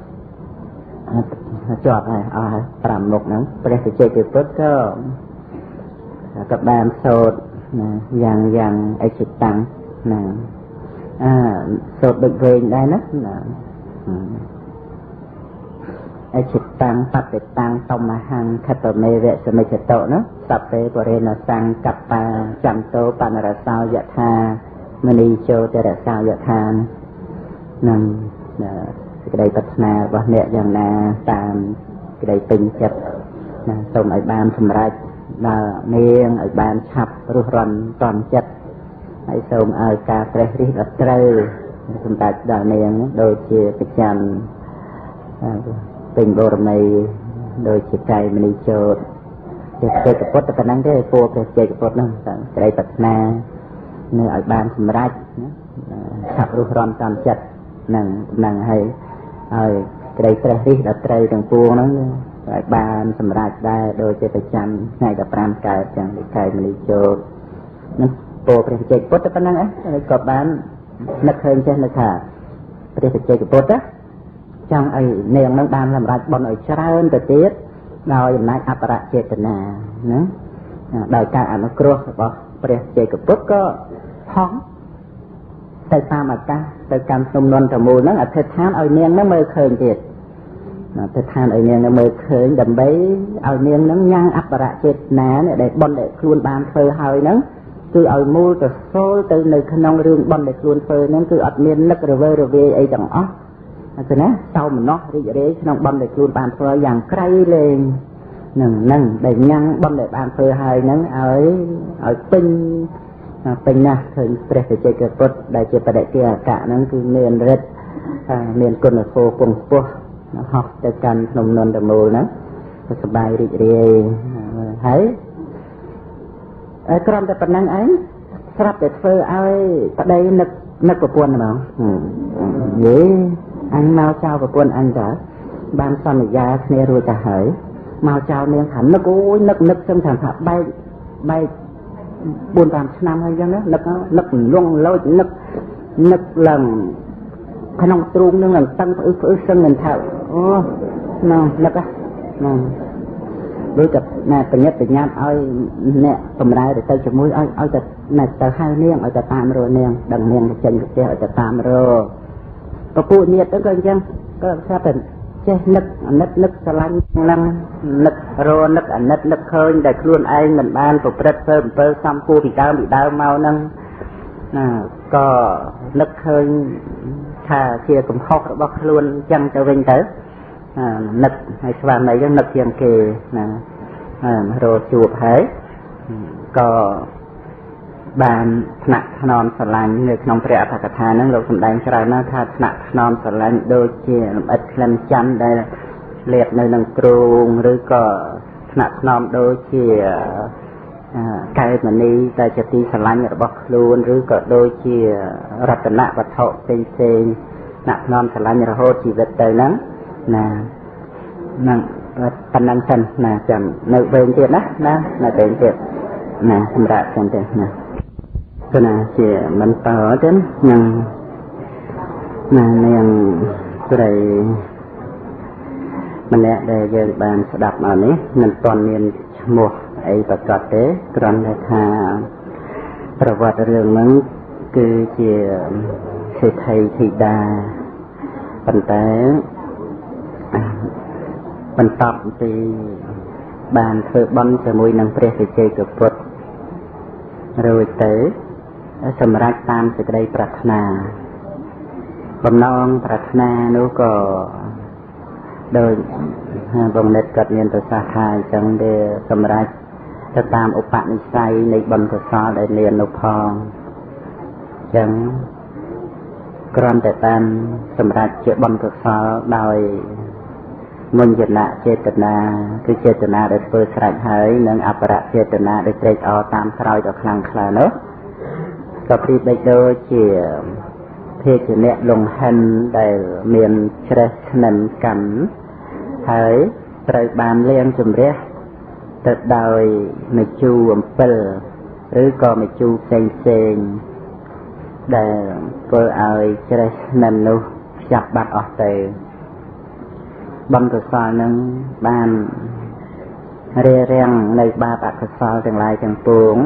ជាប់ហើយអស់ហើយប្រាំមុខហ្នឹងព្រះសច្ចេកពុទ្ធក៏ក៏បានសូត្រណាយ៉ាងយ៉ាងអិច្ឆតាំងណាអើសូត្រដូចវែងដែរណាណាអិច្ឆតាំងបតិតាំងតមហੰខតមេវៈសមិចតោណាសពេបរិណសង្កប្បាចន្ទោបណ្ណរសោយថាមនីជោទរសោយថានឹងសេចក្តីប្រាថ្នារបស់អ្នកយ៉ាងណាតាមក្តីពេញចិត្តណាសូមឲ្យបានសម្រេចដល់នាងឲ្យបានឆាប់រស់រាន់តន់ចិត្តហើយសូមឲ្យការត្រេះរិះដល់ត្រូវសម្ដេចដល់នាងដូចជាប្រចាំពេញបរមីដូចជាកៃមនីជោតជាសេចក្តីពុទ្ធប៉ុណ្ណឹងទេពូព្រះសេចក្តីពុទ្ធហ្នឹងក្តីប្រាថ្នានៅឲ្យបានសម្រេចឆាប់រស់រាន់តន់ចិត្តហ្នឹងហ្នឹងហើយឲ្យក្តីត្រេះរិះដល់ត្រូវទាំងពួងហ្នឹងឲ្យបានសម្រេចដែរដូចជាប្រចាំថ្ងៃទីប្រាំកើតចឹងដូចកៃមនីជោតហ្នឹងពូព្រះសេចក្តីពុទ្ធប៉ុណ្ណឹងឯងក៏បាននឹកឃើញចេះនឹកថាព្រះសេចក្តីពុទ្ធចង់ឲ្យនាងនឹងបានសម្រេចបុណ្យឲ្យច្រើនទៅទៀតដោយអំណាចអបរចេតនាណាដោយការអនុគ្រោះរបស់ព្រះចេកពុទ្ធក៏ហោះទៅតាមអាកាសទៅកាន់ភ្នំនន្តមូលហ្នឹងអធិដ្ឋានឲ្យនាងនឹងមើលឃើញទៀតអធិដ្ឋានឲ្យនាងនឹងមើលឃើញដើម្បីឲ្យនាងនឹងញ៉ាំងអបរចេតនាដែលបុណ្យដែលខ្លួនបានធ្វើហើយហ្នឹងគឺឲ្យមូលទៅសូលទៅនៅក្នុងរឿងបុណ្យដែលខ្លួនធ្វើហ្នឹងគឺអត់មាននឹករវើរវាយអីទាំងអស់អញ្ចឹងណាសោមនស្សរីករាយក្នុងបុណ្យដែលខ្លួនបានធ្វើយ៉ាងក្រៃលែងនឹងនឹងដែលញ៉ាំងបុណ្យដែលបានធ្វើហើយហ្នឹងឲ្យឲ្យពេញពេញណាស់ឃើញព្រះសច្ចេកពុទ្ធដែលជាបដិគិអកៈហ្នឹងគឺមានរិទ្ធមានគុណធម៌ពងពោះហោះទៅកាន់ភ្នំនន្តមូលហ្នឹងក៏សប្បាយរីករាយហើយក្រំតែប៉ុណ្ណឹងឯងស្រាប់តែធ្វើឲ្យប្តីនឹកនឹកប្រពន្ធហ្មងយេអញមកចៅប្រពន្ធអញតើបានសន្យាគ្នារួចទៅហើយមកចៅនាងថានឹកអូយនឹកនឹកសឹងថាថាបែកបែកបួនតាមឆ្នាំហើយអញ្ចឹងណានឹកនឹកលងលោចនឹកនឹកឡើងក្នុងទ្រូងនឹងឡើងតឹងផ្អឹសផ្អឹសសឹងមិនថាអូណ៎នឹកហ្នឹងដូចតែណែបញ្ញាបញ្ញាឲ្យអ្នកបំរើទៅជាមួយឲ្យឲ្យតែណែទៅហៅនាងឲ្យតែតាមរនាងដឹងនាងចេញទៅផ្ទះឲ្យតែតាមរពពួកញាតិទៅក៏អញ្ចឹងក៏ស្រាប់តែចេះនឹកអាណិតនឹកស្រឡាញ់ហ្នឹងនឹករនឹកអាណិតនឹកឃើញតែខ្លួនឯងមិនបានប្រព្រឹត្តធ្វើអំពើសំគួរពីដើមពីដើមមកហ្នឹងណាក៏នឹកឃើញថាជាកំហុសរបស់ខ្លួនអញ្ចឹងទៅវិញទៅនឹកហើយស្វាមីហ្នឹងនឹកជាងគេណារកជួបហើយក៏ bàn nặng non sờ lạnh người không trẻ thật thà năng lượng đánh trái nó tha nặng non sờ lạnh đôi chia ít lần chăn đây liệt nơi nâng kruông rồi có nặng non đôi chia cái mà đi tại chợ ti sờ lạnh ở bắc luôn rồi có đôi chia rạch nặng vật thọ tên tên nặng non sờ lạnh rồi hốt chỉ vật tới nắng nè nặng phần năng sân nè chẳng nơi bên tiệt đó nè là bên tiệt nè thầm rạ chân tiệt nè cái này chỉ mình tờ đến nhưng mà nên cái này mình lẽ để giờ bàn sẽ đạp ởนี้mình toàn miền mùa ấy và cọt tế còn là thàประวัติเรื่องนั้นคือchỉ sự thầy thị đàปัญแต่ปัญตอบที่บานเธอบอนจะมวยนังเปรียบเทียบกับพุทธrồi tớiสำหรับตามสิ่งใดปรารถนาบำนองปรารถนานู้ก็โดยบำเน็จกัดเงินตัวสาขาจังเดสำหรับจะตามอุปนิสัยในบรรพชาได้เรียนนุพองจังกรอนแต่ตามสำหรับเจ้าบรรพชาโดยมุญญนะเจตนาคือเจตนาได้เปิดสลายหายนังอัปปะเจตนาได้เตะอตามครอยต่อคลังคลาเนาะก็พรีได้โดยเจี๋ยเพจเนี่ยลงหันได้เมียนเชรสนันกันหายไตรบานเลี้ยงจุ่มเรียตัดโดยไม่จูอัมเปิลหรือก็ไม่จูเซงเซงได้เปิดเอาเชรสนันนุจับบัดออกเตบำเพ็ญสอนนั้นบ้านเรียเรียงในบาปอักษรทั้งหลายทั้งปวง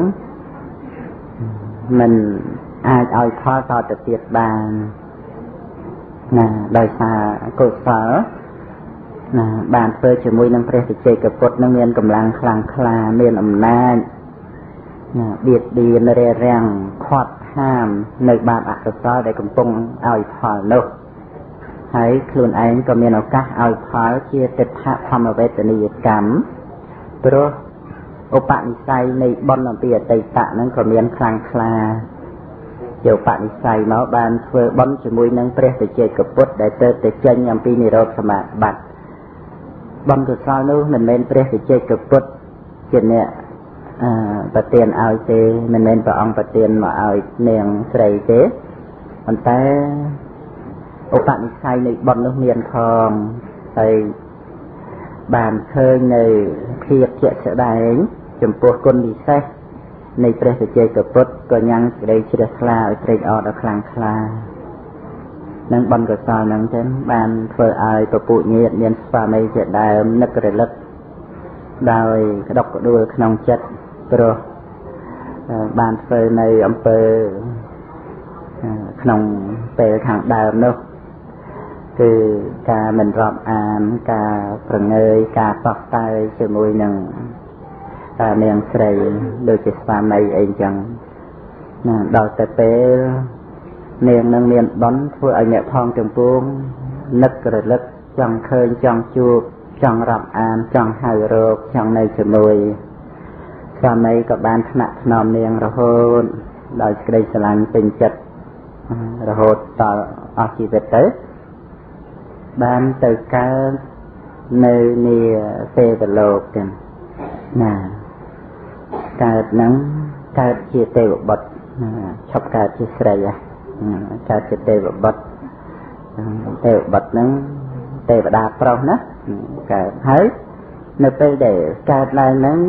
มันอาจเอาข้อต่อจะเตียบานนะโดยสากุศลนะบานเพื่อจะมุ่ยนังเพรสเจกับกฎนังเรียนกำลังคลังคลาเมียนอำนาจนะเบียดเบียนเรียเรียงขอดห้ามในบาปอักษรได้กำปงเอาพอโลกให้คลุนเองก็มีโอกาสเอาพอเชี่ยติดพระธรรมเวทนิยกรรมเพราะอุปนิสัยในบนลำเปียไตตะนั้นก็มีคลังคลาเกี่ยวปนิสัยเนาะบานเฟือบนจมุยนังเปรียเจกับพุทธได้เติร์ดเจนยามปีนิโรธสมาบัติบนกุศลนู้นมันเป็นเปรียเจกับพุทธเจนเนี่ยปฏิเนียเอาเจมันเป็นพระองค์ปฏิเนียมาเอาเนียงใส่เจมันแต่อุปนิสัยในบนนู้นเมียนทองไปบานเคยในเพียบเจษฎาจมปูคนดีเซในประเทศเจกับพุทธก็ยังได้เชื่อคลาเตยอดคลังคลานั่งบนกระสอบนั่งเช่นบานเฟื่อไอตัวปูเงียบเนียนสปาไม่เจดายนักกระลึกดาวกระดกดูขนมจัดโปรบานเฟื่อในอำเภอขนมเปรขังดาวนุคือการมันรอบอ่านการประเงยการตอกไตจมูกหนึ่งเนียงใส่โดยจิตสามในเองจังดอกแต่เปเนียงนังเนียนบอนเพื่อไอเนี่ยพองจมปูงนึกกระลึกจังเคยจังจูบจังรับอ่านจังหายโรคจังในจมูกสามในกับบ้านขณะนอมเนียงระโหดโดยกระดิสลันเป็นจัดระโหดต่ออาชีพเต๋อบ้านเต๋อการในเนียเซเวโลกันน่ะการนั้นการเจตเตวบดชอบการที่ใส่อะการเจตเตวบดเตวบดนั้นเตวดาเปล่านะการเฮ้ยในไปเดี๋ยวการอะไรนั้น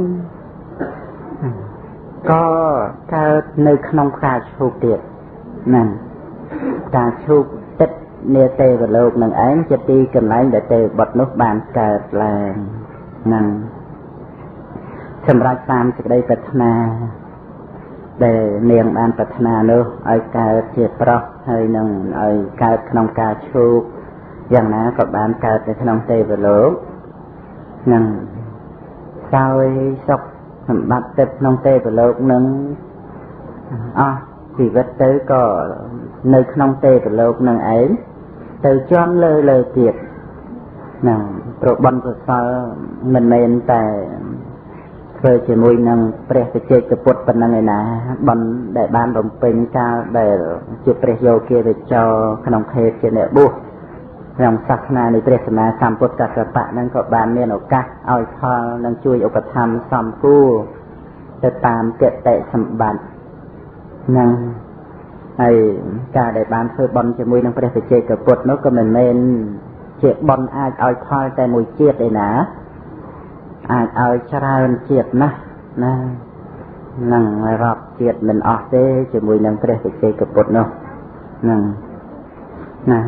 ก็การในขนมคาชูเดียดนั่นการชูติดเนื้อเตวโลกนั่งเองจะตีกันไหนเดี๋ยวเตวบดนุบานการแรงนั่นสำหรับตามสิ่งใดปรารถนาได้เนียงบานปรารถนาเนอะไอ้การเจ็บปลอกให้หนึ่งไอ้การขนมกาชูอย่างนั้นกับบานการในขนมเตบโลกหนึ่งซอยซอกสมบัติเต็มขนมเตบโลกหนึ่งอ๋อชีวิตเตอก็ในขนมเตบโลกหนึ่งเองเตอจ้อนเลยเลยเจ็บหนึ่งโปรบันกุศลมันเมนแต่ធ្វើជាមួយនឹងព្រះបច្ចេកពុទ្ធប៉ុណ្ណឹងឯណាបនដែលបានបំពេញកាលដែលជាព្រះយោគាវិចរក្នុងខេត្តជាអ្នកបុស្សក្នុងសាសនានៃព្រះសម្មាសម្ពុទ្ធកសបៈហ្នឹងក៏បានមានឱកាសឲ្យផលនិងជួយឧបត្ថម្ភសំគួរទៅតាមគតិសម្បត្តិនឹងហើយការដែលបានធ្វើបន់ជាមួយនឹងព្រះបច្ចេកពុទ្ធនោះក៏មិនមែនជាបន់អាចឲ្យផលតែមួយជាតិឯណាអាចឲ្យច្រើនជាតិណាស់ណានឹងរាប់ជាតិមិនអស់ទេជាមួយនឹងព្រះបច្ចេកពុទ្ធនោះនឹងណា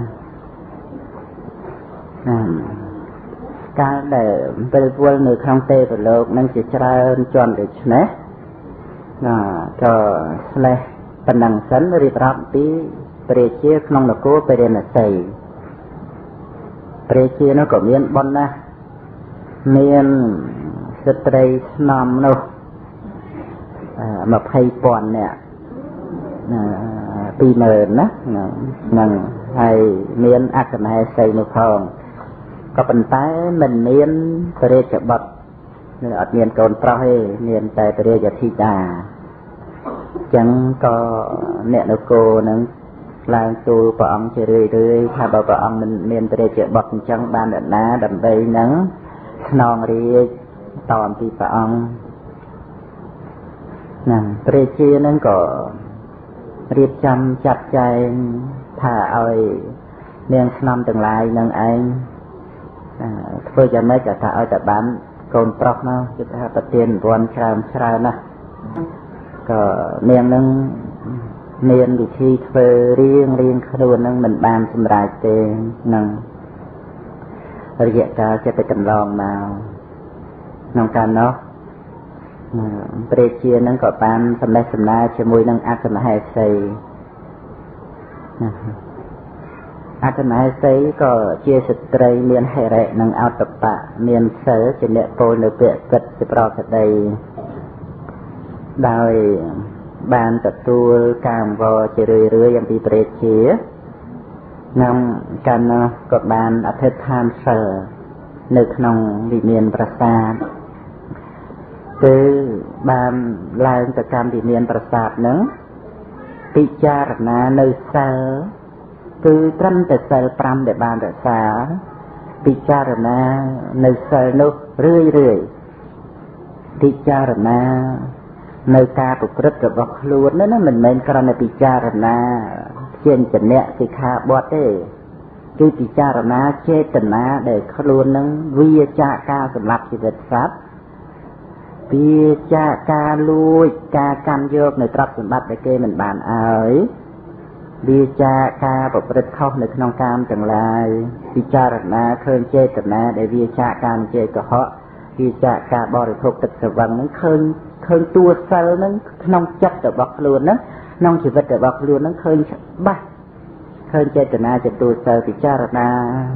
កាលដែលពេលវល់នៅក្នុងទេវលោកនឹងជាច្រើនជាន់ដូច្នេះណាក៏ស្លេះប៉ុណ្ណឹងសិនរៀបរាប់ពីព្រះជាក្នុងនគរពេរិណសីព្រះជានោះក៏មានបុណ្យណាស់មានស្ត្រីស្នំនោះម្ភៃពាន់នាក់ពីរម៉ឺនណាហ្នឹងហើយមានអគ្គមហេសីនោះផងក៏ប៉ុន្តែមិនមានព្រះរាជបុត្រនឹងអត់មានកូនប្រុសទេមានតែព្រះរាជធីតាអញ្ចឹងក៏អ្នកនគរនឹងឡើងទូលព្រះអង្គជារឿយរឿយថាបើព្រះអង្គមិនមានព្រះរាជបុត្រអញ្ចឹងបានអ្នកណាដើម្បីនឹងខ្នងរាជតអំពីព្រះអង្គណាព្រះជានឹងក៏រៀបចំចាត់ចែងថាឲ្យនាងស្នំទាំងឡាយនឹងឯងធ្វើយ៉ាងម៉េចក៏ថាឲ្យតែបានកូនប្រុសនោះគឺថាប្រទានរង្វាន់ច្រើនច្រើនណាស់ក៏នាងនឹងមានវិធីធ្វើរៀងរៀងខ្លួននឹងមិនបានសម្រេចទេនឹងរយៈកាលចិត្តកន្លងមកក្នុងកាលនោះព្រះជានឹងក៏បានសម្ដែងសម្ដាជាមួយនឹងអគ្គមហេសីអគ្គមហេសីក៏ជាស្ត្រីមានហិរិនិងអតបៈមានសិលជាអ្នកពោលនៅពាក្យពិតជាប្រក្រតីដោយបានទទួលកាមវរជារឿយរឿយអំពីព្រះជានាំកាលនោះក៏បានអធិដ្ឋានសិលនៅក្នុងវិមានប្រាសាទគឺបានឡើងទៅកម្មវិមានប្រាសាទហ្នឹងពិចារណានៅសិលគឺត្រឹមតែសិលប្រាំដែលបានរក្សាពិចារណានៅសិលនោះរឿយរឿយពិចារណានៅការប្រព្រឹត្តរបស់ខ្លួននោះណាមិនមែនគ្រាន់តែពិចារណាជាញ្ជនៈសិក្ខាបទទេគឺពិចារណាចេតនាដែលខ្លួននឹងវាចាកការសម្លាប់ជីវិតសត្វវាចាកការលួចការកាន់យកនៅទ្រព្យសម្បត្តិដែលគេមិនបានឲ្យវាចាកការប្រព្រឹត្តខុសនៅក្នុងកាមទាំងឡាយពិចារណាឃើញចេតនាដែលវាចាកការជេរកុហកវាចាកការបរិភោគទឹកស្រវឹងហ្នឹងឃើញឃើញតួសិលហ្នឹងក្នុងចិត្តរបស់ខ្លួនហ្នឹងក្នុងជីវិតរបស់ខ្លួនហ្នឹងឃើញច្បាស់ឃើញចេតនាជាតួសិលពិចារណា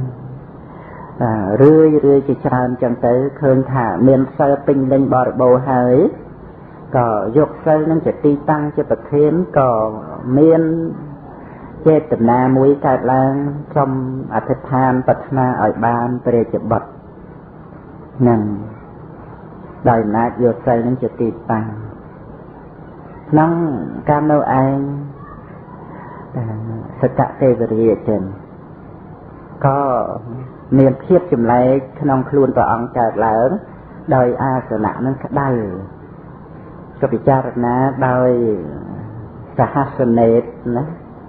រឿយរឿយជាច្រើនចឹងទៅឃើញថាមានសិលពេញលេញបរិបូរណ៍ហើយក៏យកសិលហ្នឹងជាទីតាំងជាប្រធានក៏មានចេតនាមួយកើតឡើងtrongអធិដ្ឋានប្រាថ្នាឲ្យបានព្រះរាជបុត្រនឹងដោយអំណាចយកសិលនឹងជាទីតាំងក្នុងកាលនៅឯងសកទេវរាជចិនក៏មានភាពចម្លែកក្នុងខ្លួនព្រះអង្គកើតឡើងដោយអាសនៈនឹងក្តៅក៏ពិចារណាដោយសហសនេតណា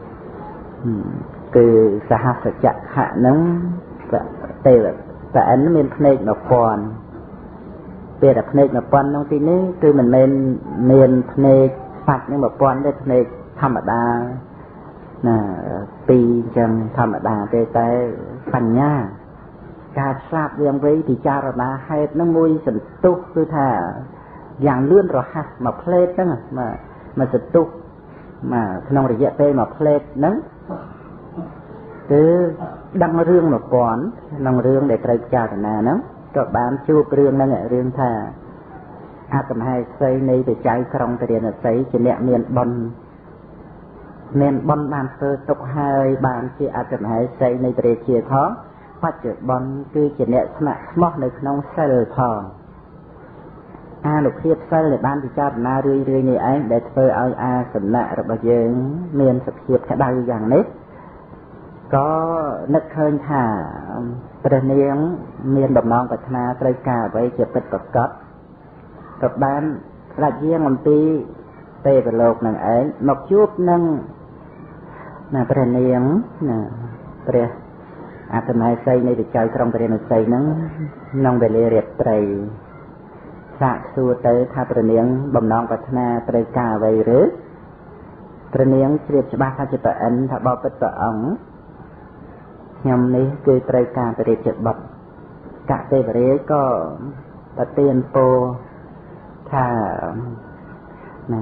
គឺសហសចក្ខៈនឹងទេវតែអិនមានភ្នែកមួយពាន់ពេលតែភ្នែកមួយពាន់ក្នុងទីនេះគឺមិនមែនមានភ្នែកសាច់នឹងមួយពាន់ទេភ្នែកធម្មតាណាពីរអញ្ចឹងធម្មតាទេតែបញ្ញាការស្លាប់វាងវៃពិចារណាហេតុនឹងមួយសន្ទុះគឺថាយ៉ាងលឿនរហ័សមួយផ្លេតហ្នឹងមកមកសន្ទុះមកក្នុងរយៈពេលមួយផ្លេតហ្នឹងគឺដឹងរឿងមួយពាន់ក្នុងរឿងដែលត្រូវពិចារណាហ្នឹងក៏បានជួបរឿងហ្នឹងរឿងថាអត្តមហេសីនៃបច្ច័យក្រុងទរាណសីជាអ្នកមានបុណ្យមានបុណ្យបានធ្វើទុកហើយបានជាអត្តមហេសីនៃព្រះជាផងបច្ចុប្បន្នគឺជាអ្នកស្ម័គ្រស្មោះនៅក្នុងសិលផងអានុភាពសិលដែលបានពិចារណារឿយរឿយនេះឯងដែលធ្វើឲ្យអាសនៈរបស់យើងមានសភាពក្តៅយ៉ាងនេះក៏នឹកឃើញថាព្រះនាងមានបំណងប្រាថ្នាត្រូវការអ្វីជាពិតប្រាកដក៏បានស្ដេចយាងអំពីទេវលោកនឹងឯងមកជួបនឹងណាព្រះនាងណាព្រះអត្តមហេសីនៃវិច័យក្រុងព្រះនសីហ្នឹងក្នុងវេលារាត្រីសាកសួរទៅថាព្រះនាងបំណងប្រាថ្នាត្រូវការអ្វីឬព្រះនាងជ្រាបច្បាស់ថាជាព្រះអិនថាបបិទ្ធព្រះអង្គខ្ញុំនេះគឺត្រូវការទៅរៀបជាបុត្រកទេវរាជក៏ប្រទានពរថាណា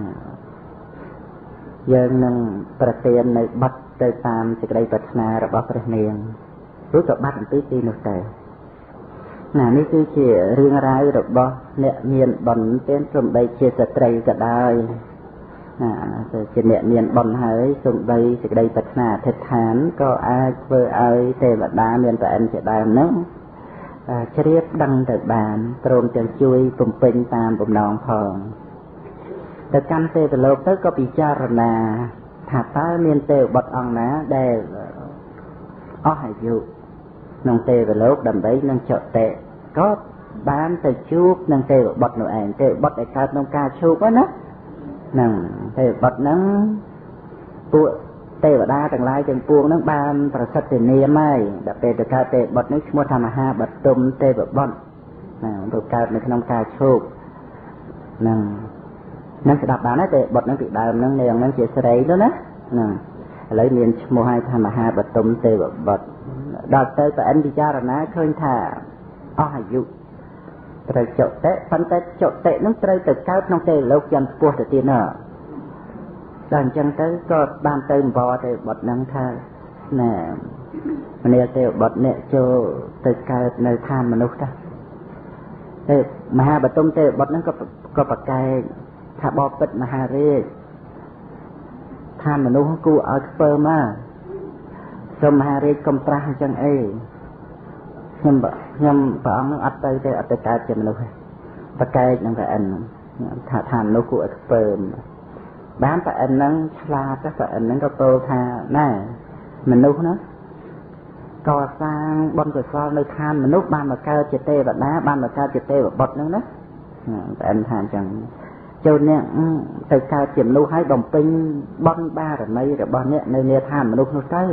យើងនឹងប្រទាននៅបុត្រទៅតាមសេចក្តីប្រាថ្នារបស់ព្រះនាងឬក៏បាត់អំពីទីនោះទៅណានេះគឺជារឿងរ៉ាវរបស់អ្នកមានបុណ្យទាំងសូម្បីជាស្ត្រីក៏ដោយណាជាអ្នកមានបុណ្យហើយសូម្បីសេចក្តីប្រាថ្នាអធិដ្ឋានក៏អាចធ្វើឲ្យទេវតាមានប្រអិនជាដើមហ្នឹងជ្រាបដឹងទៅបានព្រមទាំងជួយពំពេញតាមបំណងផងទៅកាន់ទេវលោកទៅក៏ពិចារណាថាតើមានទេវបុត្រអង្គណាដែលអស់អាយុក្នុងទេវលោកដើម្បីនឹងចតិក៏បានទៅជួបនឹងទេវបុត្រនោះឯងទេវបុត្រដែលកើតក្នុងការឈូកណាហ្នឹងទេវបុត្រហ្នឹងពួកទេវតាទាំងឡាយទាំងពួងហ្នឹងបានប្រសិទ្ធនាមហើយដល់ពេលទៅកើតទេវបុត្រនេះឈ្មោះថាមហាបតុមទេវបុត្រណាទៅកើតនៅក្នុងការឈូកហ្នឹងនឹងស្ដាប់បានទេបុត្រហ្នឹងពីដើមហ្នឹងនាងហ្នឹងជាស្រីនោះណាហ្នឹងឥឡូវមានឈ្មោះឲ្យថាមហាបតុមទេវបុត្រដល់ទៅព្រះអិនពិចារណាឃើញថាអស់អាយុត្រូវចុតិប៉ុន្តែចុតិនឹងត្រូវទៅកើតក្នុងទេវលោកយ៉ាងខ្ពស់ទៅទៀតណាដល់អញ្ចឹងទៅក៏បានទៅអង្វរទេវបុត្រហ្នឹងថាណែមនាលទេវបុត្រនេះចូលទៅកើតនៅឋានមនុស្សតាទេមហាបតុមទេវបុត្រហ្នឹងក៏ក៏ប្រកែកថាបបិទ្ធមហារាជឋានមនុស្សគួរឲ្យខ្ពើមមកសូមមហារាជកុំប្រាស់អញ្ចឹងអីខ្ញុំខ្ញុំព្រះអង្គនឹងអត់ទៅទេអត់ទៅកើតជាមនុស្សទេប្រកែកនឹងព្រះអិនថាឋានមនុស្សគួរឲ្យខ្ពើមបានព្រះអិនហ្នឹងឆ្លាតព្រះអិនហ្នឹងក៏ពោលថាណែមនុស្សណាកសាងបុណ្យកុសលនៅឋានមនុស្សបានមកកើតជាទេវតាបានមកកើតជាទេវបុត្រហ្នឹងណាព្រះអិនថាអញ្ចឹងចូលអ្នកទៅកើតជាមនុស្សហើយបំពេញបុណ្យបារមីរបស់អ្នកនៅនាឋានមនុស្សនោះទៅ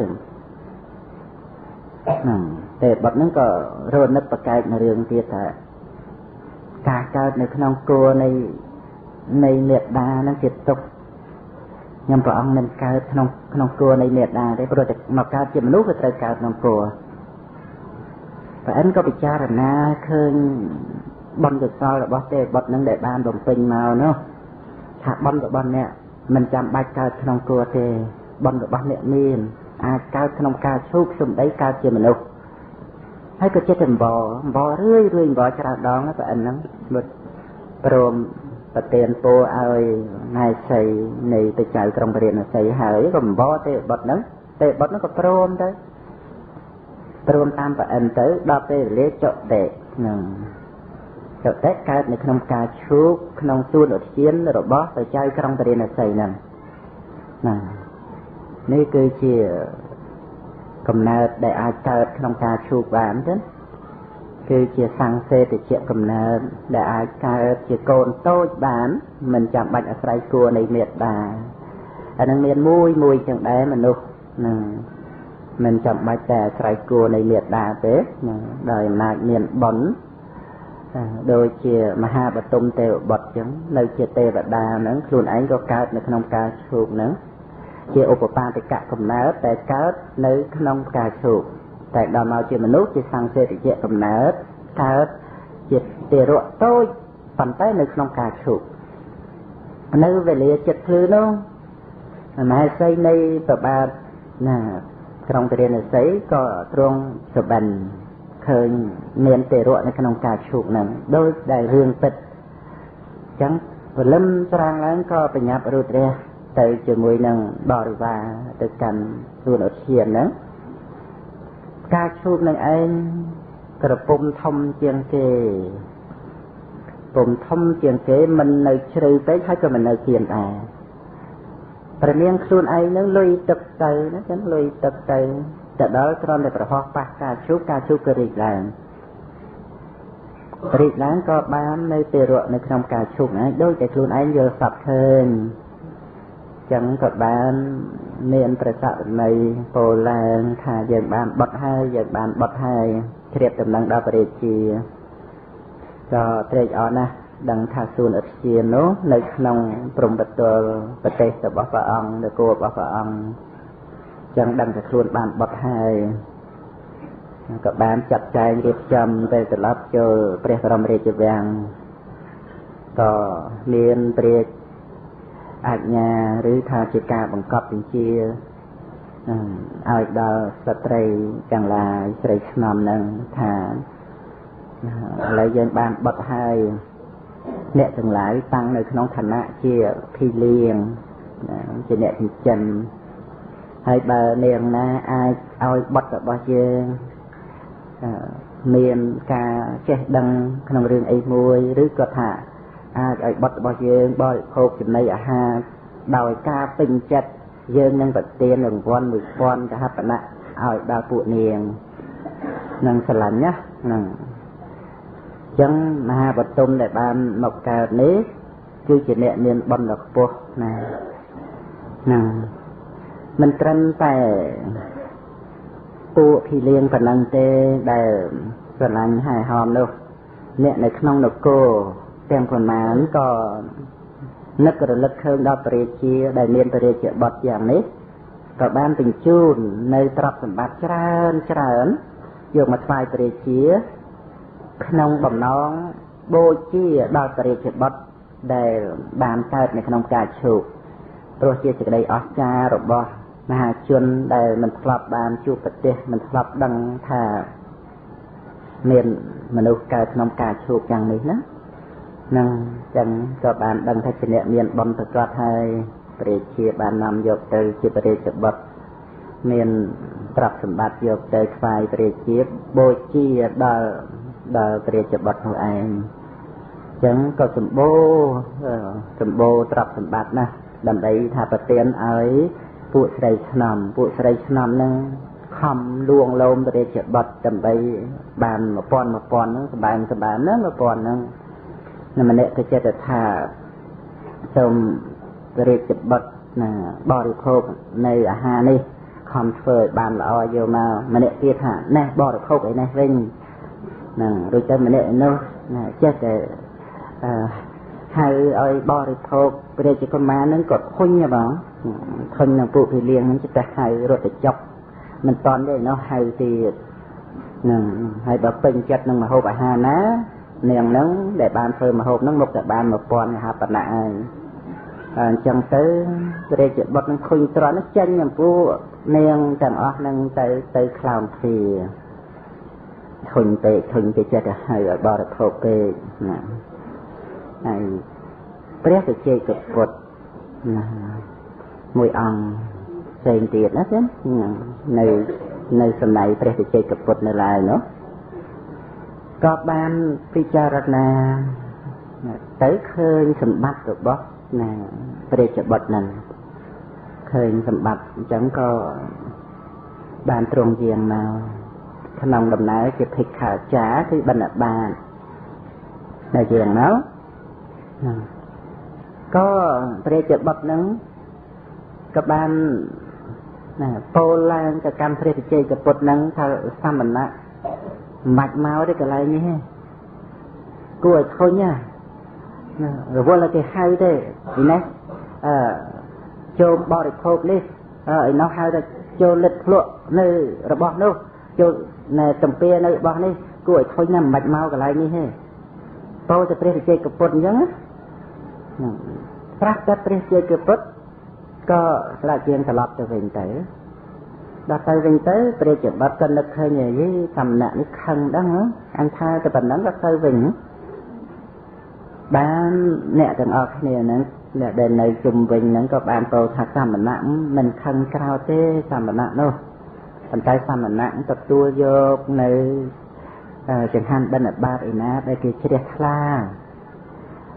ហ្នឹងទេបុត្រហ្នឹងក៏រនឹកប្រកែកនៅរឿងទៀតថាការកើតនៅក្នុងគួរនៃនៃមេត្តាហ្នឹងជាទុកខ្ញុំព្រះអង្គមិនកើតក្នុងក្នុងគួរនៃមេត្តាទេព្រោះតែមកកើតជាមនុស្សក៏ត្រូវកើតក្នុងគួរព្រះអិនក៏ពិចារណាឃើញបុណ្យកុសលរបស់ទេបុត្រហ្នឹងដែលបានបំពេញមកនោះថាបុណ្យរបស់អ្នកមិនចាំបាច់កើតក្នុងគួរទេបុណ្យរបស់អ្នកមានអាចកើតក្នុងការឈូកសំដីកើតជាមនុស្សហើយក៏ចិត្តអំបរអំបររឿយរឿយអំបរច្រើនដងណាព្រះអិនហ្នឹងមុតព្រមប្រទានពរឲ្យណៃសីនៃទៅចៅក្រុងព្រះនសីហើយក៏អំបរទេបុត្រហ្នឹងទេបុត្រហ្នឹងក៏ព្រមទៅព្រមតាមព្រះអិនទៅដល់ពេលវេលាចុតិហ្នឹងចុតិកើតនៅក្នុងការឈូកក្នុងសួនឧទ្យានរបស់ទៅចៅក្រុងព្រះនសីហ្នឹងណានេះគឺជាកំណើតដែលអាចកើតក្នុងការឈូកបានទេគឺជាសង្សេតិជាកំណើតដែលអាចកើតជាកូនតូចបានមិនចាំបាច់អាស្រ័យគួរនៃមេត្តាអានឹងមានមួយមួយចឹងដែរមនុស្សនឹងមិនចាំបាច់តែអាស្រ័យគួរនៃមេត្តាទេដោយអំណាចមានបុណ្យដូចជាមហាបតុមទេវបុត្រចឹងនៅជាទេវតាហ្នឹងខ្លួនឯងក៏កើតនៅក្នុងការឈូកហ្នឹងជាឧបបាតិកៈកំណើតតែកើតនៅក្នុងការឈូកតែដល់មកជាមនុស្សជាសង្សេតិជាកំណើតកើតជាទារកតូចប៉ុន្តែនៅក្នុងការឈូកនៅវេលាចិត្តភ្លឺនោះមហេសីនៃប្របាទណាក្រុងព្រះនសីក៏ទ្រង់សបិនឃើញមានទារកនៅក្នុងការឈូកហ្នឹងដោយដែលរឿងពិតអញ្ចឹងព្រលឹមស្រាងឡើងក៏បញ្ញាប់រូតរះទៅជាមួយនឹងបរិវារទៅកាន់សួនឧទ្យានហ្នឹងការឈូកនឹងឯងក្រពុំធំជាងគេผมធំជាងគេមិននៅជ្រៅពេកហើយក៏មិននៅគៀនដែរព្រះនាងខ្លួនឯងនឹងលុយទឹកទៅណាចឹងលុយទឹកទៅទៅដល់ត្រង់តែប្រហោះប៉ះការជុកការជុកក៏រីកឡើងរីកឡើងក៏បាននៅទីរក់នៅក្នុងការជុកណាដូចតែខ្លួនឯងយល់សពឃើញចឹងក៏បានមានប្រសាសនៃពោលឡើងថាយើងបានបត់ហើយយើងបានបត់ហើយជ្រាបដំណឹងដល់ព្រះរាជាក៏ត្រេកអរណាស់ដឹងថាសួនអធិជានោះនៅក្នុងព្រំបទលប្រទេសរបស់ព្រះអង្គនគររបស់ព្រះអង្គចឹងដឹងថាខ្លួនបានបត់ហើយក៏បានចាត់ចែងរៀបចំទៅត្រឡប់ចូលព្រះបរមរាជវាំងក៏មានព្រះអាជ្ញាឬថាជាការបង្កប់បញ្ជាឲ្យដល់ស្ត្រីទាំងឡាយស្រីស្នំនឹងថាឥឡូវយើងបានបត់ហើយអ្នកទាំងឡាយតាំងនៅក្នុងឋានៈជាភីលៀងជាអ្នកចិញ្ចឹមហើយបើនាងណាអាចឲ្យបត់របស់យើងមានការចេះដឹងក្នុងរឿងអីមួយឬក៏ថាអាចឲ្យបត់របស់យើងបរិភោគចំណីអាហារដោយការពេញចិត្តយើងនឹងប្រទានរង្វាន់មួយពាន់កហបណៈឲ្យដល់ពួកនាងនឹងស្រឡាញ់ណាហ្នឹងអញ្ចឹងមហាបតុមដែលបានមកកើតនេះគឺជាអ្នកមានបុណ្យដ៏ខ្ពស់ណាហ្នឹងមិនត្រឹមតែពួកភីលៀងប៉ុណ្ណឹងទេដែលស្រឡាញ់ហែហោមនោះអ្នកនៅក្នុងនគរទាំងប៉ុន្មានក៏នឹករលឹកឃើញដល់ព្រះរាជាដែលមានព្រះរាជាបុត្រយ៉ាងនេះក៏បានបញ្ជូននៅទ្រព្យសម្បត្តិច្រើនច្រើនយកមកថ្វាយព្រះរាជាក្នុងបំណងបូជាដល់ព្រះរាជាបុត្រដែលបានកើតនៅក្នុងការឈោកព្រោះជាសេចក្តីអស្ចារ្យរបស់មហាជនដែលមិនធ្លាប់បានជួបប្រទេសមិនធ្លាប់ដឹងថាមានមនុស្សកើតក្នុងការឈោកយ៉ាងនេះណានឹងចឹងក៏បានដឹងថាជាអ្នកមានបុណ្យប្រកបហើយព្រះរាជាបាននាំយកទៅជាព្រះរាជបុត្រមានទ្រព្យសម្បត្តិយកទៅថ្វាយព្រះរាជាបូជាដល់ដល់ព្រះរាជបុត្រនោះឯងចឹងក៏សម្បូរសម្បូរទ្រព្យសម្បត្តិណាស់ដើម្បីថាប្រទានឲ្យពួកស្រីស្នំពួកស្រីស្នំនឹងខំលួងលោមព្រះរាជបុត្រដើម្បីបានមួយពាន់មួយពាន់ហ្នឹងសម្បែងសម្បែងណាមួយពាន់ហ្នឹងនៅម្នាក់ក៏ចិត្តថាសូមព្រះរាជបុត្រណាបរិភោគនៅអាហារនេះខំធ្វើឲ្យបានល្អយកម្នាក់ទៀតថាណែបរិភោគឯនេះវិញហ្នឹងរួចទៅម្នាក់នោះណាចេះតែអឺហៅឲ្យបរិភោគព្រះរាជកុមារហ្នឹងក៏ធុញហ៎បងធុញនឹងពួកភីលៀងហ្នឹងចេះតែហៅរត់ទៅចុកមិនតន់ទេនោះហៅទៀតហ្នឹងហើយដល់ពេញចិត្តនឹងម្ហូបអាហារណានាងហ្នឹងដែលបានធ្វើម្ហូបហ្នឹងមកតែបានមួយពាន់ហបណៈហើយអញ្ចឹងទៅព្រះរាជបុត្រនឹងឃើញត្រង់នេះចេញអំពូនាងទាំងអស់ហ្នឹងទៅទៅខ្លោមភីធុញពេកធុញពេកចិត្តទៅហៅឲ្យបរិភោគពេកណាហើយព្រះវិជ័យកពុទ្ធណាមួយអង្គផ្សេងទៀតណាចឹងនៅនៅសម័យព្រះវិជ័យកពុទ្ធនៅឡើយនោះក៏បានពិចារណាទៅឃើញសម្បត្តិរបស់ណាព្រះរាជបុត្រហ្នឹងឃើញសម្បត្តិអញ្ចឹងក៏បានទ្រង់យាងមកក្នុងដំណើរជាភិក្ខាចារគឺបណ្ឌបាតនៅយាងមកក៏ព្រះរាជបុត្រហ្នឹងក៏បានណាពោលឡើងទៅកាន់ព្រះវិជ័យកពុទ្ធហ្នឹងថាសមណៈមិនបាច់មកទេកន្លែងនេះទេគួរឲ្យធុញណារវល់តែគេហៅទេពីនេះអឺចូលបរិភោគនេះអីនោះហៅថាចូលលិតភ្លក់នៅរបស់នោះចូលនៅតំពានៅរបស់នេះគួរឲ្យធុញណាមិនបាច់មកកន្លែងនេះទេពោលទៅព្រះវិជ័យកពុទ្ធអញ្ចឹងណាប្រាប់តែព្រះវិជ័យកពុទ្ធក៏ស្ដេចជាងត្រឡប់ទៅវិញទៅដល់ទៅវិញទៅព្រះជាបុត្រក៏នឹកឃើញយីសំណាក់នេះខឹងដឹងអញថាទៅប៉ុណ្ណឹងក៏ទៅវិញបានអ្នកទាំងអស់គ្នាហ្នឹងអ្នកដែលនៅជុំវិញហ្នឹងក៏បានពោលថាសមណៈមិនខឹងក្រៅទេសមណៈនោះប៉ុន្តែសមណៈទទួលយកនៅចង្ហាន់បិណ្ឌបាតឯណាដែលគេជ្រះថ្លា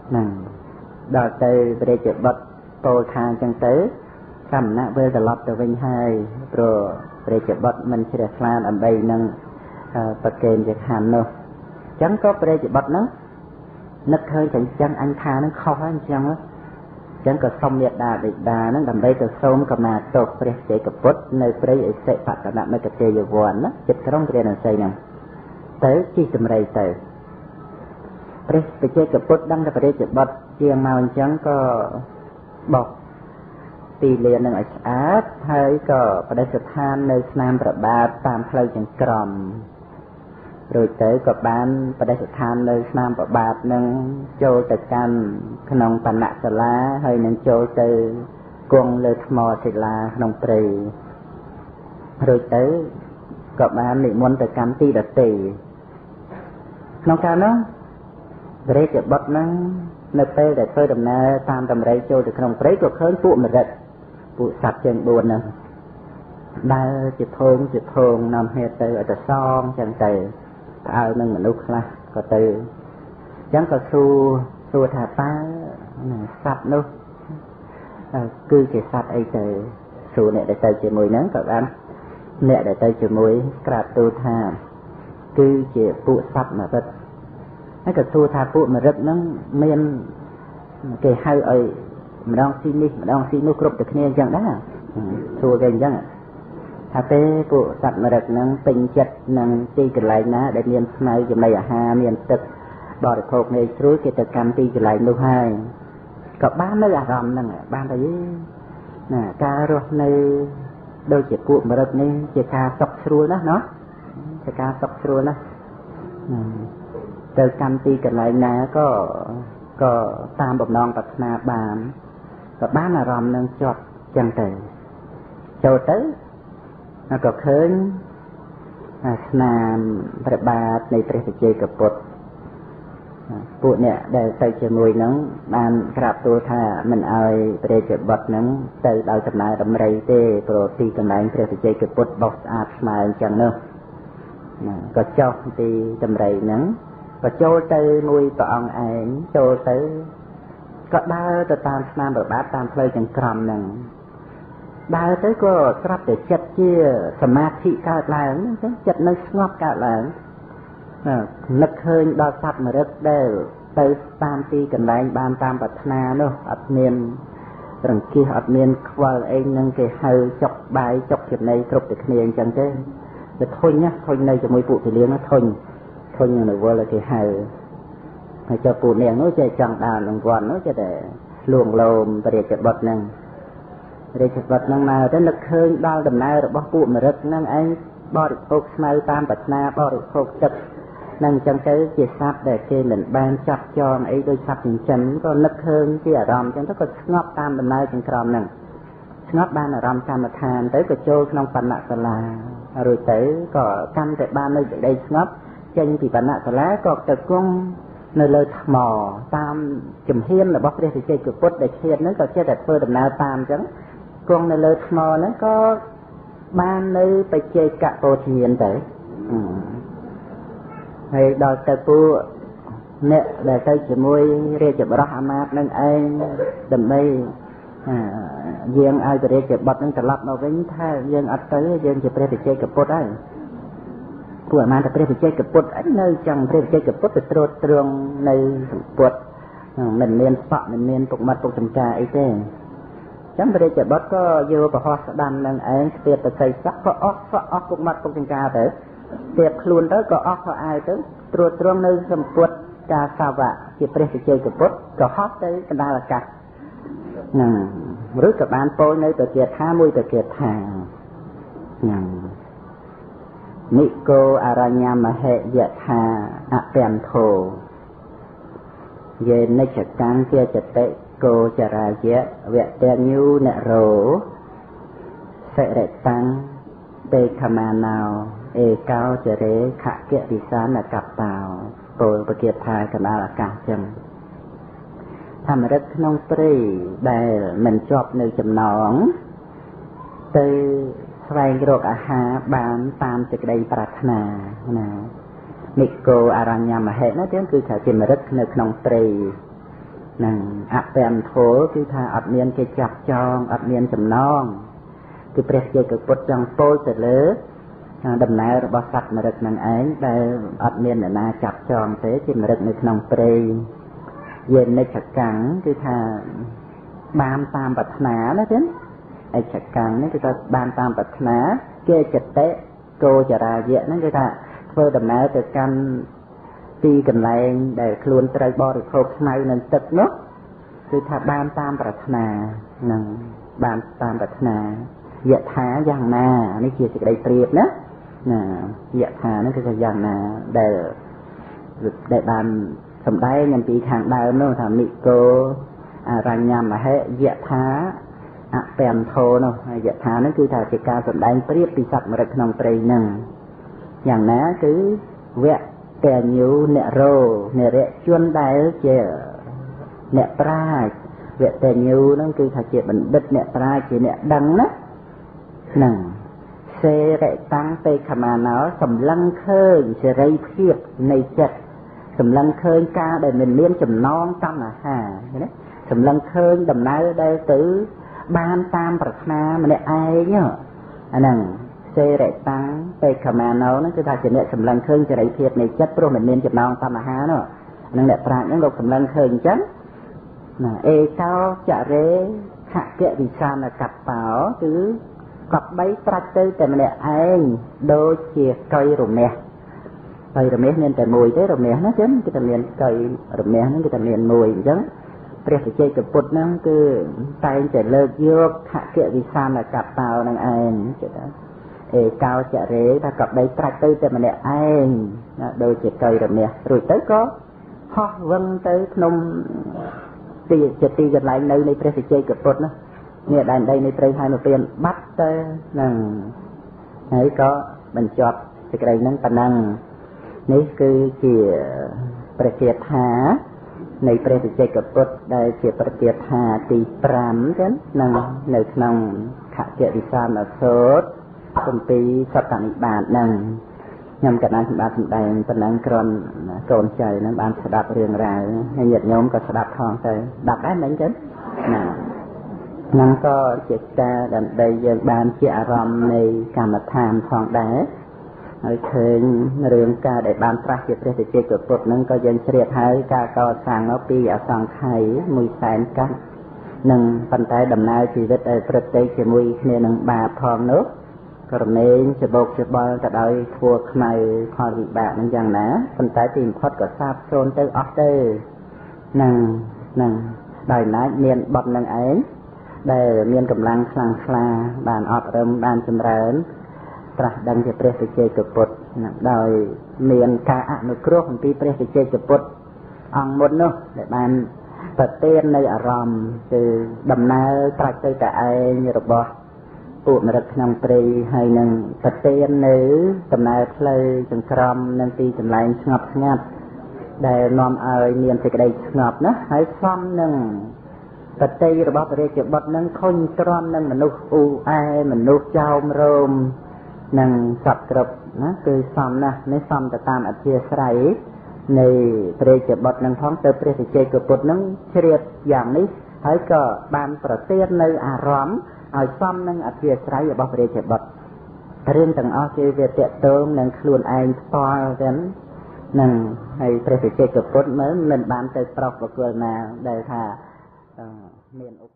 ហ្នឹងដល់ទៅព្រះជាបុត្រពោលថាអញ្ចឹងទៅសមណៈវិលត្រឡប់ទៅវិញហើយព្រោះព្រះជាបុត្រមិនជ្រះថ្លាដើម្បីនឹងប្រកេនជាខណ្ឌនោះអញ្ចឹងក៏ព្រះជាបុត្រហ្នឹងនឹកឃើញតែអញ្ចឹងអញថានឹងខុសហើយអញ្ចឹងអញ្ចឹងក៏សុំមេត្តាបិតាហ្នឹងដើម្បីទៅសូមកម្មាទោសព្រះចេកពុទ្ធនៅព្រៃអិសិបកណមិគតិយវ័នណាចិត្តក្រុងព្រះនសីហ្នឹងទៅជិះចម្រៃទៅព្រះបច្ចេកពុទ្ធដឹងតែព្រះជាបុត្រជាងមកអញ្ចឹងក៏បោកទីលាននឹងឲ្យស្អាតហើយក៏បដិស្ថាននៅស្នាមព្រះបាទតាមផ្លូវចង្ក្រមរួចទៅក៏បានបដិស្ថាននៅស្នាមព្រះបាទនឹងចូលទៅកាន់ក្នុងបណ្ណសាលាហើយនឹងចូលទៅគង់លើថ្មសិលាក្នុងព្រៃរួចទៅក៏បាននិមន្តទៅកាន់ទីដទៃក្នុងកាលនោះព្រះជាបុត្រហ្នឹងនៅពេលដែលធ្វើដំណើរតាមតម្រៃចូលទៅក្នុងព្រៃក៏ឃើញពួកមរិតពួកសត្វជើងបួនហ្នឹងដើរជាធងជាធងនាំគ្នាទៅឲ្យទៅសងចឹងទៅផ្អើលនឹងមនុស្សខ្លះក៏ទៅចឹងក៏សួរសួរថាតើសត្វនោះគឺជាសត្វអីទៅសួរអ្នកដែលទៅជាមួយហ្នឹងក៏បានអ្នកដែលទៅជាមួយក្រាបទូលថាគឺជាពួកសត្វមរិតហើយក៏សួរថាពួកម្រិតហ្នឹងមានគេហៅឲ្យម្ដងស៊ីនេះម្ដងស៊ីនោះគ្រប់តែគ្នាអញ្ចឹងដែរសួរគេអញ្ចឹងថាទេពួកសត្វមរិតហ្នឹងពេញចិត្តនឹងទីកន្លែងណាដែលមានស្មៅចំណីអាហារមានទឹកបរិភោគងាយស្រួលគេទៅកាន់ទីកន្លែងនោះហើយក៏បាននៅអារម្មណ៍ហ្នឹងបានតែណាការរស់នៅដូចជាពួកមរិតនេះជាការសុខស្រួលណាស់เนาะជាការសុខស្រួលណាស់ទៅកាន់ទីកន្លែងណាក៏ក៏តាមបំណងប្រាថ្នាបានក៏បានអារម្មណ៍នឹងជាប់ចឹងទៅចូលទៅក៏ឃើញស្នាមព្រះបាទនៃព្រះបច្ចេកពុទ្ធពួកអ្នកដែលទៅជាមួយនឹងបានក្រាបទូលថាមិនអោយព្រះជាបុត្រនឹងទៅដោយដំណើរដំរីទេព្រោះទីកន្លែងព្រះបច្ចេកពុទ្ធបោះស្អាតស្មើអញ្ចឹងនោះក៏ចុះទីដំរីហ្នឹងក៏ចូលទៅមួយព្រះអង្គឯងចូលទៅក៏ដើរទៅតាមស្នាមព្រះបាទតាមផ្លូវចង្ក្រមហ្នឹងដើរទៅក៏ស្រាប់តែចិត្តជាសមាធិកើតឡើងអញ្ចឹងចិត្តនៅស្ងប់កើតឡើងនឹកឃើញដល់សត្វមរិតដែលទៅតាមទីកន្លែងបានតាមប្រាថ្នានោះអត់មានរង្គៀសអត់មានខ្វល់អីនឹងគេហៅចុកបាយចុកចំណីគ្រប់តែគ្នាអញ្ចឹងទេទៅធុញណាធុញនៅជាមួយពួកពលៀនណាធុញធុញនៅវល់គេហៅហើយចុះពួកនាងនោះចេះចង់ដើរនឹងវត្តនោះចេះតែលួងលោមព្រះរាជបុត្រហ្នឹងរាជបុត្រហ្នឹងមកទៅនឹកឃើញដល់ដំណើររបស់ពួកមរិតហ្នឹងឯងបរិភោគស្មៅតាមប្រាថ្នាបរិភោគទឹកនឹងអញ្ចឹងទៅជាសត្វដែលគេមិនបានចាប់ចងអីដោយសត្វចិញ្ចឹមក៏នឹកឃើញជាអារម្មណ៍អញ្ចឹងទៅក៏ស្ងប់តាមដំណើរចង្ក្រមហ្នឹងស្ងប់បានអារម្មណ៍កម្មដ្ឋានទៅក៏ចូលក្នុងបណ្ណសាលារួចទៅក៏កាន់តែបាននៅសេចក្តីស្ងប់ចេញពីបណ្ណសាលាក៏ទៅគង់នៅលើថ្មតាមជំហានរបស់ព្រះបច្ចេកពុទ្ធដែលឈានហ្នឹងក៏ចេះតែធ្វើដំណើរតាមអញ្ចឹងគង់នៅលើថ្មហ្នឹងក៏បាននៅបច្ចេកពោធិញ្ញាណទៅហើយដល់ទៅពួកអ្នកដែលទៅជាមួយរាជបរិះអាមាត្យនឹងឯងដើម្បីយើងឲ្យព្រះរាជបុត្រនឹងត្រឡប់មកវិញថាយើងអត់ទៅយើងជាព្រះបច្ចេកពុទ្ធហើយពួកអាមាត្យតែព្រះបច្ចេកពុទ្ធអីនៅចឹងព្រះបច្ចេកពុទ្ធទៅត្រួតត្រងនៅសម្ពុទ្ធមិនមានសក់មិនមានពុកមាត់ពុកចំការអីទេចឹងព្រះរាជបុត្រក៏យកប្រហោះស្ដាំនឹងឯងស្ទាបទៅស័យសក់ក៏អស់សក់អស់ពុកមាត់ពុកចំការទៅស្ទាបខ្លួនទៅក៏អស់ខោអាវទៅត្រួតត្រងនៅសម្ពុទ្ធកាសាវៈជាព្រះបច្ចេកពុទ្ធក៏ហោះទៅកណ្ដាលអាកាសហ្នឹងឬក៏បានពោលនៅទៅគាថាមួយទៅគាថាហ្នឹងនិកោអរញ្ញមហេយថាអពន្ធោយេនិច្ចកាំងជាចតិកោចរាយៈវៈតញ្ញូនរោសិរិតាំងទេខមាណោអេកោចរេខគៈវិសានកបោពោលប្រគាថាកណ្ដាលអាកាសចឹងធម្មរិទ្ធក្នុងព្រៃដែលមិនជាប់នៅចំណងទៅស្វែងរកអាហារបានតាមសេចក្តីប្រាថ្នាណានិកោអរញ្ញមហេណាទៀតគឺថាជាមរិទ្ធនៅក្នុងព្រៃ năng áp bèn thố cứ tha áp miên cái chặt tròn áp miên chầm non cứ press chơi cực bút trong pol từ lứa đầm nai rồi bao sạch mà được năng ấy đây áp miên là na chặt tròn thế thì mà được nơi nòng prey về nơi chặt cẳng cứ tha ban tam bát ná đó chứ ai chặt cẳng nó cứ ta ban tam bát ná kê chặt té cô chả ra vậy nó cứ ta phơi đầm nai từ cănตีกันแรงได้คล้วนไตรบริโภคในนั้นตึกเนาะคือถ้าบ้านตามปรารถนานั่งบ้านตามปรารถนายะถาอย่างนานี่คือสิ่งใดเปรียบนะนะยะถานั่นคืออย่างนาได้ได้บ้านสมัยยันปีทางดาวเนาะทำมิโกรายงานมาให้ยะถาอะแปมโทเนาะยะถานั่นคือถ้าจิการสมัยเปรียบปีศักดิ์มรดกนองเตยหนึ่งอย่างนั้นคือเวะแต่ยูเนโรเนเรชวนได้เจเนปราเวทแต่ยูนั่นคือถ้าเจ็บมันดึกเนปราเจเนดังนะหนึ่งเสเรตั้งไปขมาเนาะสำลังเคยเสไรเพียบในจัดสำลังเคยกาได้เป็นเลี้ยงจำนองตั้งอาหารนะสำลังเคยดำน้ำได้ตื้อบ้านตามปรารถนามันได้ไอ้เนี่ยอันนั้นเสเรตั้งไปขมาเนาะนั่นคือถ้าเจเนสำลังเคยเสไรเพียบในจัดโปรเหมือนเลี้ยงจำนองตั้งอาหารเนาะนั่นแหละปราณนั่นเราสำลังเคยจังเอเจ้าจะเรขะเกะวิชาณกับเป๋าถือกับใบปรัชญ์แต่มันเนี่ยเองโดยเชี่ยไกลรุ่มเนี่ยไกลรุ่มเนี่ยเนี่ยแต่มวยได้รุ่มเนี่ยนะจ๊ะก็จะเรียนไกลรุ่มเนี่ยนั่นก็จะเรียนมวยจังเปรียบเทียบกับปุถนั่นคือใจจะเลิกโยกขะเกะวิชาณกับเป๋านั่นเองจะได้เอเจ้าจะเรถ้ากับใบปรัชญ์แต่มันเนี่ยเองโดยเชี่ยไกลรุ่มเนี่ยรุ่ยเต้ก็ฮอกวังเต้ขนมตีจะตีกันไหลในในเปรียบเทียบกับปุถนะเนี่ยได้ได้ในเปรย์ไทยมาเปลี่ยนบัตเตอร์นั่งนี่ก็บรรจบสิ่งใดนั่งปนังนี่คือเกี่ยประเกียรหาในเปรย์เจกับปุถได้เกี่ยประเกียรหาตีปรามกันนั่งในขนมขะเกี่ยวิชามาโสดเป็นปีสัปดาห์บาทนั่งยำกันนั้นบาทสิ่งใดปนังกรอนโกนใจนั้นบานสดับเรื่องราวให้เหยียดโยมก็สดับทองใจดับได้เหมือนกันนะนั่นก็เจตนาดันใดยังบานเกี่ยอารมณ์ในการมาทานทองได้เคยเรื่องการได้บานพระเจ้าประเทศเกิดปุถนั่นก็ยังเฉียดให้การก่อสร้างแล้วปีอสังไขมือแสนกันหนึ่งปัจจัยดำนาชีวิตในประเทศจะมือเนี่ยหนึ่งบาททองเนอะกระเมงจะบกจะบอลจะได้ทัวร์ในคอวิบากนั่นอย่างนะปัจจัยตีมพอดก็ทราบโซนเตอร์ออฟเตอร์หนึ่งหนึ่งได้นะเมียนบอลนั่งเองได้เมียนกำลังคลังคลาบานออกเริ่มบานจำเริญตรัสดังจะเปรียบเทียบกับปุถโดยเมียนกาอนุเคราะห์ของปีเปรียบเทียบกับปุถอังหมดเนาะได้บานปฏิเตียนในอารมณ์คือดำนาตรัสใจแต่ไอ้ระบบปุถมรดกนำปรีให้หนึ่งปฏิเตียนในดำนาเพลยจังกรมนั่งตีจำไรสงบงัดได้นอมเอาเมียนสิ่งใดสงบนะให้ซ้ำหนึ่งปฏิระบบเรียกบัดนั่งคนกรอนนั่งมนุษย์อูไอมนุษย์เจ้ามรมนั่งสับกรบนะคือซ้ำนะในซ้ำแต่ตามอธิษฐานในเรียกบัดนั่งท้องเติบเปรี้ยเจกับปุถนั่งเฉียดอย่างนี้ให้ก็บานประเตียนในอารมณ์เอาซ้ำนั่งอธิษฐานระบบเรียกบัดเรื่องต่างอ้อคือเวทเติมนั่งคลุนไอพอกันนั่งให้เปรี้ยเจกับปุถเหมือนเหมือนบานเติบปลอกประเกินมาได้ค่ะเมียน